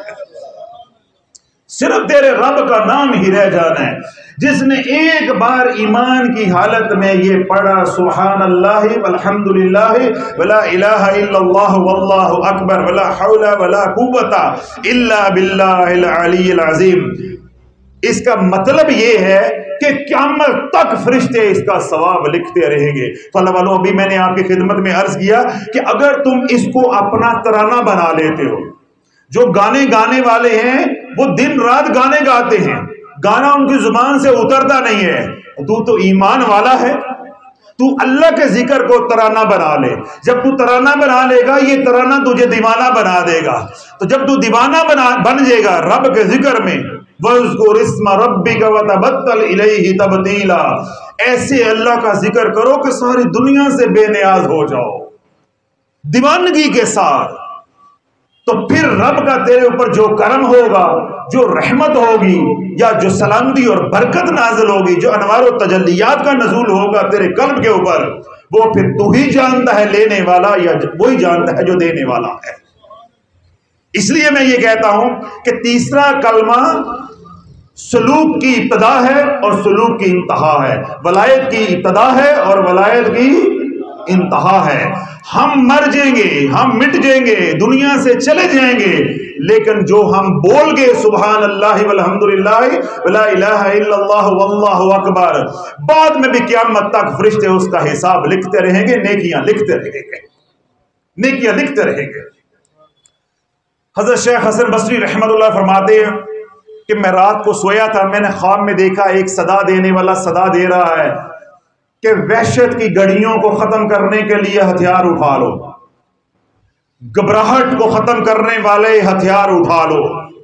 صرف تیرے رب کا نام ہی رہ جانا ہے۔ جس نے ایک بار ایمان کی حالت میں یہ پڑھا سبحان اللہ والحمد للہ ولا الہ الا اللہ واللہ اکبر ولا حول ولا قوت الا باللہ العلی العظیم، اس کا مطلب یہ ہے کہ قیامت تک فرشتے اس کا ثواب لکھتے رہیں گے۔ تو اللہ والوں، ابھی میں نے آپ کی خدمت میں عرض کیا کہ اگر تم اس کو اپنا ترانہ بنا لیتے ہو، جو گانے گانے والے ہیں وہ دن رات گانے گاتے ہیں، گانا ان کی زبان سے اترتا نہیں ہے، تو تو ایمان والا ہے، تو اللہ کے ذکر کو ترانہ بنا لے، جب تو ترانہ بنا لے گا یہ ترانہ تجھے دیوانہ بنا دے گا، تو جب تو دیوانہ بنا بن جائے گا رب کے ذکر میں، وَاذْكُرِ اسْمَ رَبِّكَ وَتَبَتَّلْ إِلَيْهِ تَبْتِيلًا، ایسے اللہ کا ذکر کرو کہ ساری دنیا سے بے نیاز ہو جاؤ دیوانگی کے ساتھ، تو پھر رب کا تیرے اوپر جو کرم ہوگا، جو رحمت ہوگی یا جو سلامتی اور برکت نازل ہوگی، جو انوار و تجلیات کا نزول ہوگا تیرے قلب کے اوپر، وہ پھر تو ہی جانتا ہے لینے والا یا وہی جانتا ہے جو دینے والا ہے۔ اس لیے میں یہ کہتا ہوں کہ تیسرا کلمہ سلوک کی ابتدا ہے اور سلوک کی انتہا ہے، ولایت کی ابتدا ہے اور ولایت کی انتہا ہے۔ ہم مر جائیں گے، ہم مٹ جائیں گے، دنیا سے چلے جائیں گے، لیکن جو ہم بول گے سبحان اللہ والحمد للہ ولا الہ الا اللہ واللہ اکبر، بعد میں بھی قیامت تک فرشتے اس کا حساب لکھتے رہیں گے، نیکیاں لکھتے رہیں گے، نیکیاں لکھتے رہیں گے۔ حضرت شیخ حسن بصری رحمۃ اللہ فرماتے ہیں کہ میں رات کو سویا تھا، میں نے خواب میں دیکھا ایک صدا دینے والا صدا دے رہا ہے کہ وحشت کی گھڑیوں کو ختم کرنے کے لیے ہتھیار اٹھا لو، گھبراہٹ کو ختم کرنے والے ہتھیار اٹھا لو۔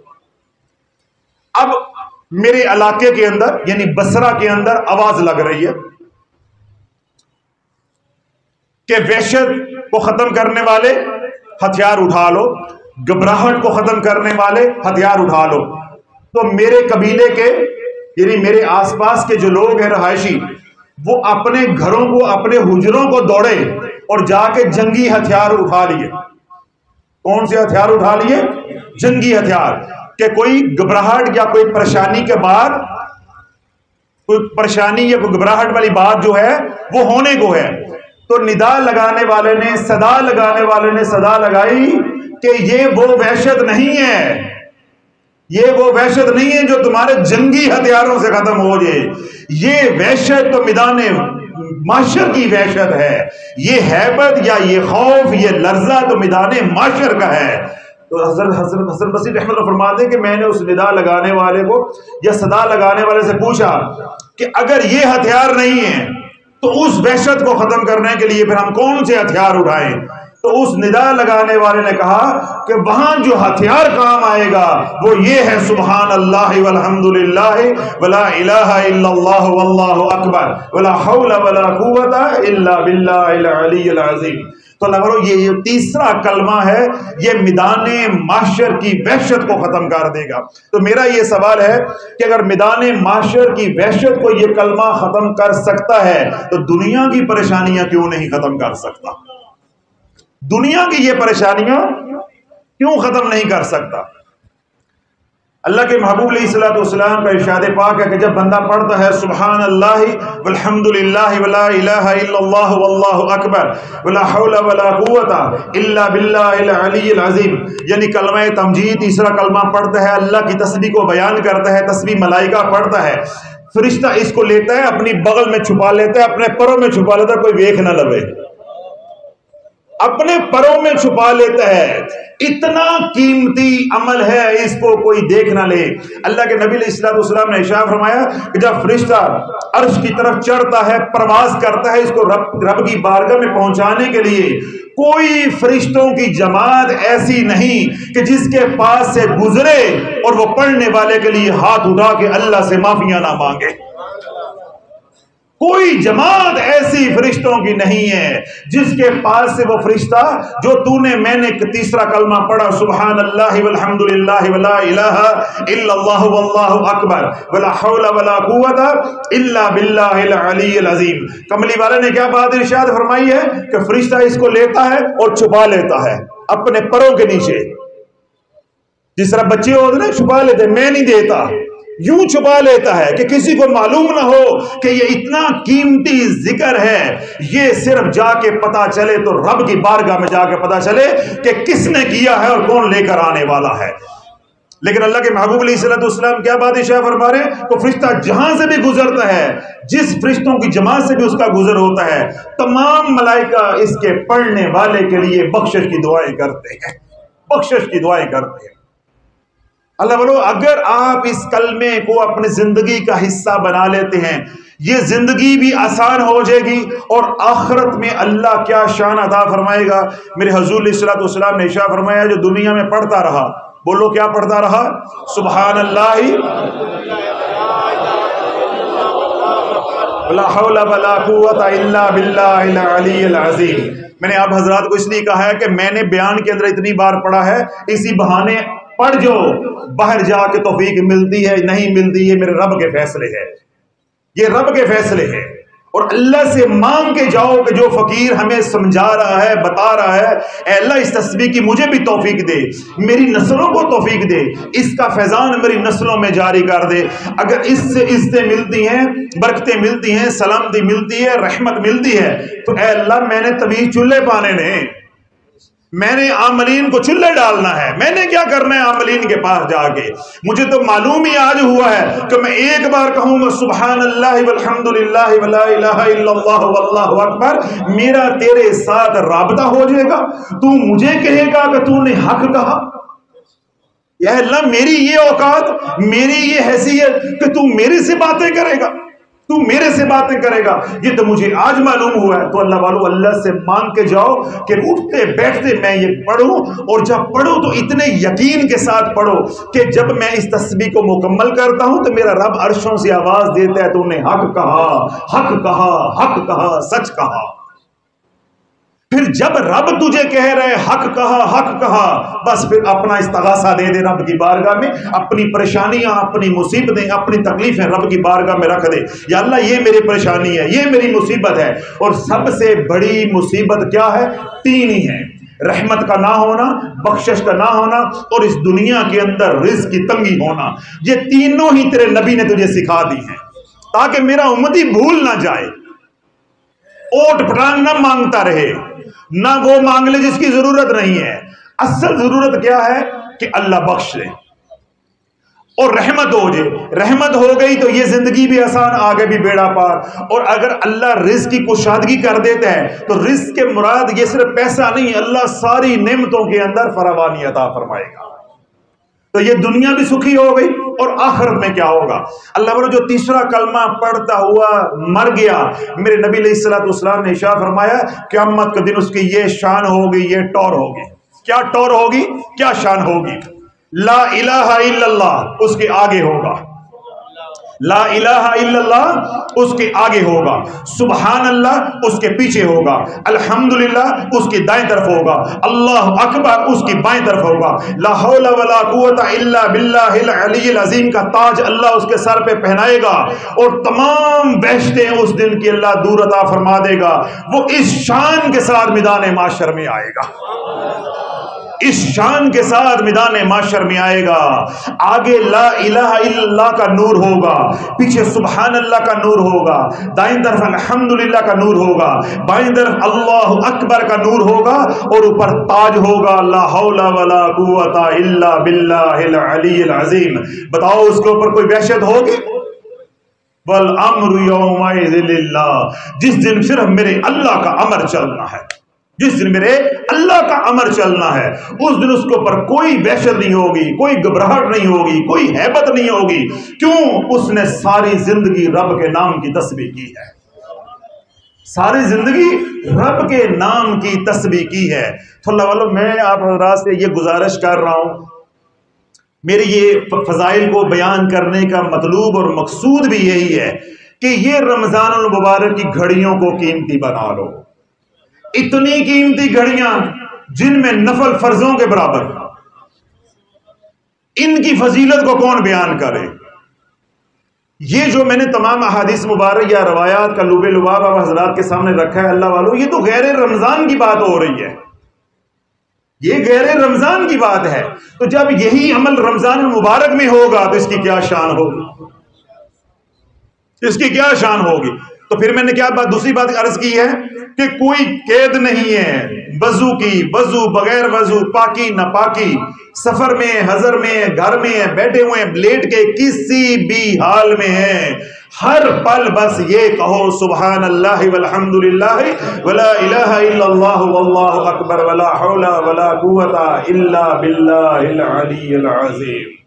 اب میرے علاقے کے اندر یعنی بصرہ کے اندر آواز لگ رہی ہے کہ وحشت کو ختم کرنے والے ہتھیار اٹھا لو، گھبراہٹ کو ختم کرنے والے ہتھیار اٹھا لو۔ تو میرے قبیلے کے یعنی میرے آس پاس کے جو لوگ ہیں رہائشی، وہ اپنے گھروں کو اپنے حجروں کو دوڑے اور جا کے جنگی ہتھیار اٹھا لیے۔ کون سے ہتھیار اٹھا لیے؟ جنگی ہتھیار، کہ کوئی گھبراہٹ یا کوئی پریشانی کے بعد کوئی پریشانی یا کوئی گھبراہٹ والی بات جو ہے وہ ہونے کو ہے، تو ندا لگانے والے نے صدا لگانے والے نے صدا لگائی کہ یہ وہ وحشت نہیں ہے، یہ وہ وحشت نہیں ہے جو تمہارے جنگی ہتھیاروں سے ختم ہو جائے، یہ وحشت تو میدان معاشر کی وحشت ہے، یہ ہیبت یا یہ خوف، یہ لرزہ تو میدان معاشر کا ہے۔ تو حضرت حضرت حسن بصری رحمۃ اللہ فرماتے ہیں کہ میں نے اس ندا لگانے والے کو یا صدا لگانے والے سے پوچھا کہ اگر یہ ہتھیار نہیں ہے تو اس وحشت کو ختم کرنے کے لیے پھر ہم کون سے ہتھیار اٹھائیں؟ تو اس ندا لگانے والے نے کہا کہ وہاں جو ہتھیار کام آئے گا وہ یہ ہے سبحان اللہ والحمد للہ ولا الہ الا اللہ واللہ اکبر ولا حول ولا قوت الا باللہ العلی العظیم۔ تو اللہ بولو یہ یہ تیسرا کلمہ ہے، یہ میدان معاشر کی وحشت کو ختم کر دے گا۔ تو میرا یہ سوال ہے کہ اگر میدان معاشر کی وحشت کو یہ کلمہ ختم کر سکتا ہے تو دنیا کی پریشانیاں کیوں نہیں ختم کر سکتا؟ دنیا کی یہ پریشانیاں کیوں ختم نہیں کر سکتا؟ اللہ کے محبوب علیہ الصلوۃ والسلام کا ارشاد پاک ہے کہ جب بندہ پڑھتا ہے سبحان اللہ والحمد للہ ولا الہ الا اللہ واللہ اکبر ولا حول ولا قوت الا باللہ العلی العظیم، یعنی کلمہ تمجید تیسرا کلمہ پڑھتا ہے، اللہ کی تسبیح کو بیان کرتا ہے، تسبیح ملائکہ پڑھتا ہے، فرشتہ اس کو لیتا ہے اپنی بغل میں چھپا لیتا ہے، اپنے پروں میں چھپا لیتا ہے، کوئی دیکھ نہ لوے، اپنے پروں میں چھپا لیتا ہے۔ اتنا قیمتی عمل ہے، اس کو کوئی دیکھ نہ لے۔ اللہ کے نبی علیہ الصلوۃ والسلام نے ارشاد فرمایا کہ جب فرشتہ عرش کی طرف چڑھتا ہے، پرواز کرتا ہے، اس کو رب رب کی بارگاہ میں پہنچانے کے لیے کوئی فرشتوں کی جماعت ایسی نہیں کہ جس کے پاس سے گزرے اور وہ پڑھنے والے کے لیے ہاتھ اٹھا کے اللہ سے معافیاں نہ مانگے۔ کوئی جماعت ایسی فرشتوں کی نہیں ہے جس کے پاس سے وہ فرشتہ جو تو نے میں نے تیسرا کلمہ پڑھا سبحان اللہ والحمد للہ ولا الہ الا اللہ واللہ اکبر ولا حول ولا قوت الا باللہ العلی العظیم، کملی والے نے کیا بات ارشاد فرمائی ہے کہ فرشتہ اس کو لیتا ہے اور چھپا لیتا ہے اپنے پروں کے نیچے، جس طرح بچے ہوتے ہیں چھپا لیتے، میں نہیں دیتا، یوں چھپا لیتا ہے کہ کسی کو معلوم نہ ہو کہ یہ اتنا قیمتی ذکر ہے، یہ صرف جا کے پتا چلے تو رب کی بارگاہ میں جا کے پتا چلے کہ کس نے کیا ہے اور کون لے کر آنے والا ہے۔ لیکن اللہ کے محبوب علیہ الصلوۃ والسلام کیا بات ارشاد فرما رہے ہیں کہ فرشتہ جہاں سے بھی گزرتا ہے، جس فرشتوں کی جماعت سے بھی اس کا گزر ہوتا ہے، تمام ملائکہ اس کے پڑھنے والے کے لیے بخشش کی دعائیں کرتے ہیں، بخشش کی دعائیں کرتے ہیں۔ اللہ بولو اگر آپ اس کلمے کو اپنی زندگی کا حصہ بنا لیتے ہیں، یہ زندگی بھی آسان ہو جائے گی اور آخرت میں اللہ کیا شان عطا فرمائے گا۔ میرے حضور علیہ الصلوۃ والسلام نے ارشاد فرمایا جو دنیا میں پڑھتا رہا، بولو کیا پڑھتا رہا؟ سبحان اللہ لا حول ولا قوت الا باللہ العلی العظیم۔ میں نے آپ حضرات کو اس لیے کہا ہے کہ میں نے بیان کے اندر اتنی بار پڑھا ہے، اسی بہانے پڑھ جو باہر جا کے توفیق ملتی ہے نہیں ملتی، یہ میرے رب کے فیصلے ہے، یہ رب کے فیصلے ہیں۔ اور اللہ سے مانگ کے جاؤ کہ جو فقیر ہمیں سمجھا رہا ہے، بتا رہا ہے، اے اللہ اس تسبیح کی مجھے بھی توفیق دے، میری نسلوں کو توفیق دے، اس کا فیضان میری نسلوں میں جاری کر دے۔ اگر اس سے عزتیں ملتی ہیں، برکتیں ملتی ہیں، سلامتی ملتی ہے، رحمت ملتی ہے، تو اے اللہ میں نے طویل چولہے پانے نے، میں نے عاملین کو چولہے ڈالنا ہے، میں نے کیا کرنا ہے عاملین کے پاس جا کے؟ مجھے تو معلوم ہی آج ہوا ہے کہ میں ایک بار کہوں گا سبحان اللہ والحمد للہ ولا الہ الا اللہ واللہ اکبر، میرا تیرے ساتھ رابطہ ہو جائے گا، تو مجھے کہے گا کہ تو نے حق کہا۔ یا اللہ میری یہ اوقات، میری یہ حیثیت کہ تو میرے سے باتیں کرے گا، تو میرے سے باتیں کرے گا، یہ تو مجھے آج معلوم ہوا ہے۔ تو اللہ والو اللہ سے مانگ کے جاؤ کہ اٹھتے بیٹھتے میں یہ پڑھوں، اور جب پڑھو تو اتنے یقین کے ساتھ پڑھو کہ جب میں اس تسبیح کو مکمل کرتا ہوں تو میرا رب عرشوں سے آواز دیتا ہے تو نے حق کہا، حق کہا، حق کہا، سچ کہا۔ پھر جب رب تجھے کہہ رہے حق کہا، حق کہا، بس پھر اپنا استغاثہ دے دے رب کی بارگاہ میں، اپنی پریشانیاں، اپنی مصیبتیں، اپنی تکلیفیں رب کی بارگاہ میں رکھ دے۔ یا اللہ یہ میری پریشانی ہے، یہ میری مصیبت ہے۔ اور سب سے بڑی مصیبت کیا ہے؟ تین ہی ہے، رحمت کا نہ ہونا، بخشش کا نہ ہونا، اور اس دنیا کے اندر رزق کی تنگی ہونا۔ یہ تینوں ہی تیرے نبی نے تجھے سکھا دی ہیں تاکہ میرا امتی بھول نہ جائے، اوٹ پٹانگ نہ مانگتا رہے، نہ وہ مانگ لے جس کی ضرورت نہیں ہے۔ اصل ضرورت کیا ہے کہ اللہ بخش دے، اور رحمت ہو جائے، رحمت ہو گئی تو یہ زندگی بھی آسان، آگے بھی بیڑا پار۔ اور اگر اللہ رزق کی کشادگی کر دیتا ہے تو رزق کے مراد یہ صرف پیسہ نہیں، اللہ ساری نعمتوں کے اندر فراوانی عطا فرمائے گا۔ تو یہ دنیا بھی سکھی ہو گئی، اور آخرت میں کیا ہوگا؟ اللہ والوں جو تیسرا کلمہ پڑھتا ہوا مر گیا، میرے نبی علیہ الصلوۃ والسلام نے ارشاد فرمایا قیامت کے دن اس کی یہ شان ہوگی، یہ ٹور ہوگی۔ کیا ٹور ہوگی؟ کیا شان ہوگی؟ لا الہ الا اللہ اس کے آگے ہوگا، لا الہ الا اللہ اس کے آگے ہوگا، سبحان اللہ اس کے پیچھے ہوگا، الحمدللہ اس کی دائیں طرف ہوگا، اللہ اکبر اس کی بائیں طرف ہوگا، لا حول ولا قوت الا باللہ العلی العظیم کا تاج اللہ اس کے سر پہ پہنائے گا، اور تمام بہشتیں اس دن کی اللہ دور عطا فرما دے گا۔ وہ اس شان کے ساتھ میدان معاشر میں آئے گا، اس شان کے ساتھ میدان معاشر میں آئے گا۔ آگے لا الہ الا اللہ کا نور ہوگا، پیچھے سبحان اللہ کا نور ہوگا، دائیں طرف الحمدللہ کا نور ہوگا، بائیں طرف اللہ اکبر کا نور ہوگا، اور اوپر تاج ہوگا لا حول ولا قوت الا باللہ العلی العظیم۔ بتاؤ اس کے اوپر کوئی وحشت ہوگی؟ والامر یومئذ للہ، جس دن صرف میرے اللہ کا امر چلنا ہے، جس دن میرے اللہ کا امر چلنا ہے، اس دن اس کے اوپر کوئی وحشت نہیں ہوگی، کوئی گھبراہٹ نہیں ہوگی، کوئی ہیبت نہیں ہوگی۔ کیوں؟ اس نے ساری زندگی رب کے نام کی تسبیح کی ہے، ساری زندگی رب کے نام کی تسبیح کی ہے۔ تو اللہ والو میں آپ حضرات سے یہ گزارش کر رہا ہوں، میری یہ فضائل کو بیان کرنے کا مطلوب اور مقصود بھی یہی ہے کہ یہ رمضان المبارک کی گھڑیوں کو قیمتی بنا لو۔ اتنی قیمتی گھڑیاں جن میں نفل فرضوں کے برابر، ان کی فضیلت کو کون بیان کرے؟ یہ جو میں نے تمام احادیث مبارک یا روایات کا لوبے لباب اب حضرات کے سامنے رکھا ہے اللہ والوں، یہ تو غیر رمضان کی بات ہو رہی ہے، یہ غیر رمضان کی بات ہے۔ تو جب یہی عمل رمضان المبارک میں ہوگا تو اس کی کیا شان ہوگی، اس کی کیا شان ہوگی؟ تو پھر میں نے کیا بات دوسری بات عرض کی ہے کہ کوئی قید نہیں ہے وضو کی، وضو بغیر وضو، پاکی نہ پاکی، سفر میں، حضر میں، گھر میں، بیٹھے ہوئے، لیٹ کے، کسی بھی حال میں ہے، ہر پل بس یہ کہو سبحان اللہ والحمدللہ ولا الہ الا اللہ واللہ اکبر ولا حول ولا قوت الا باللہ العلی العظیم۔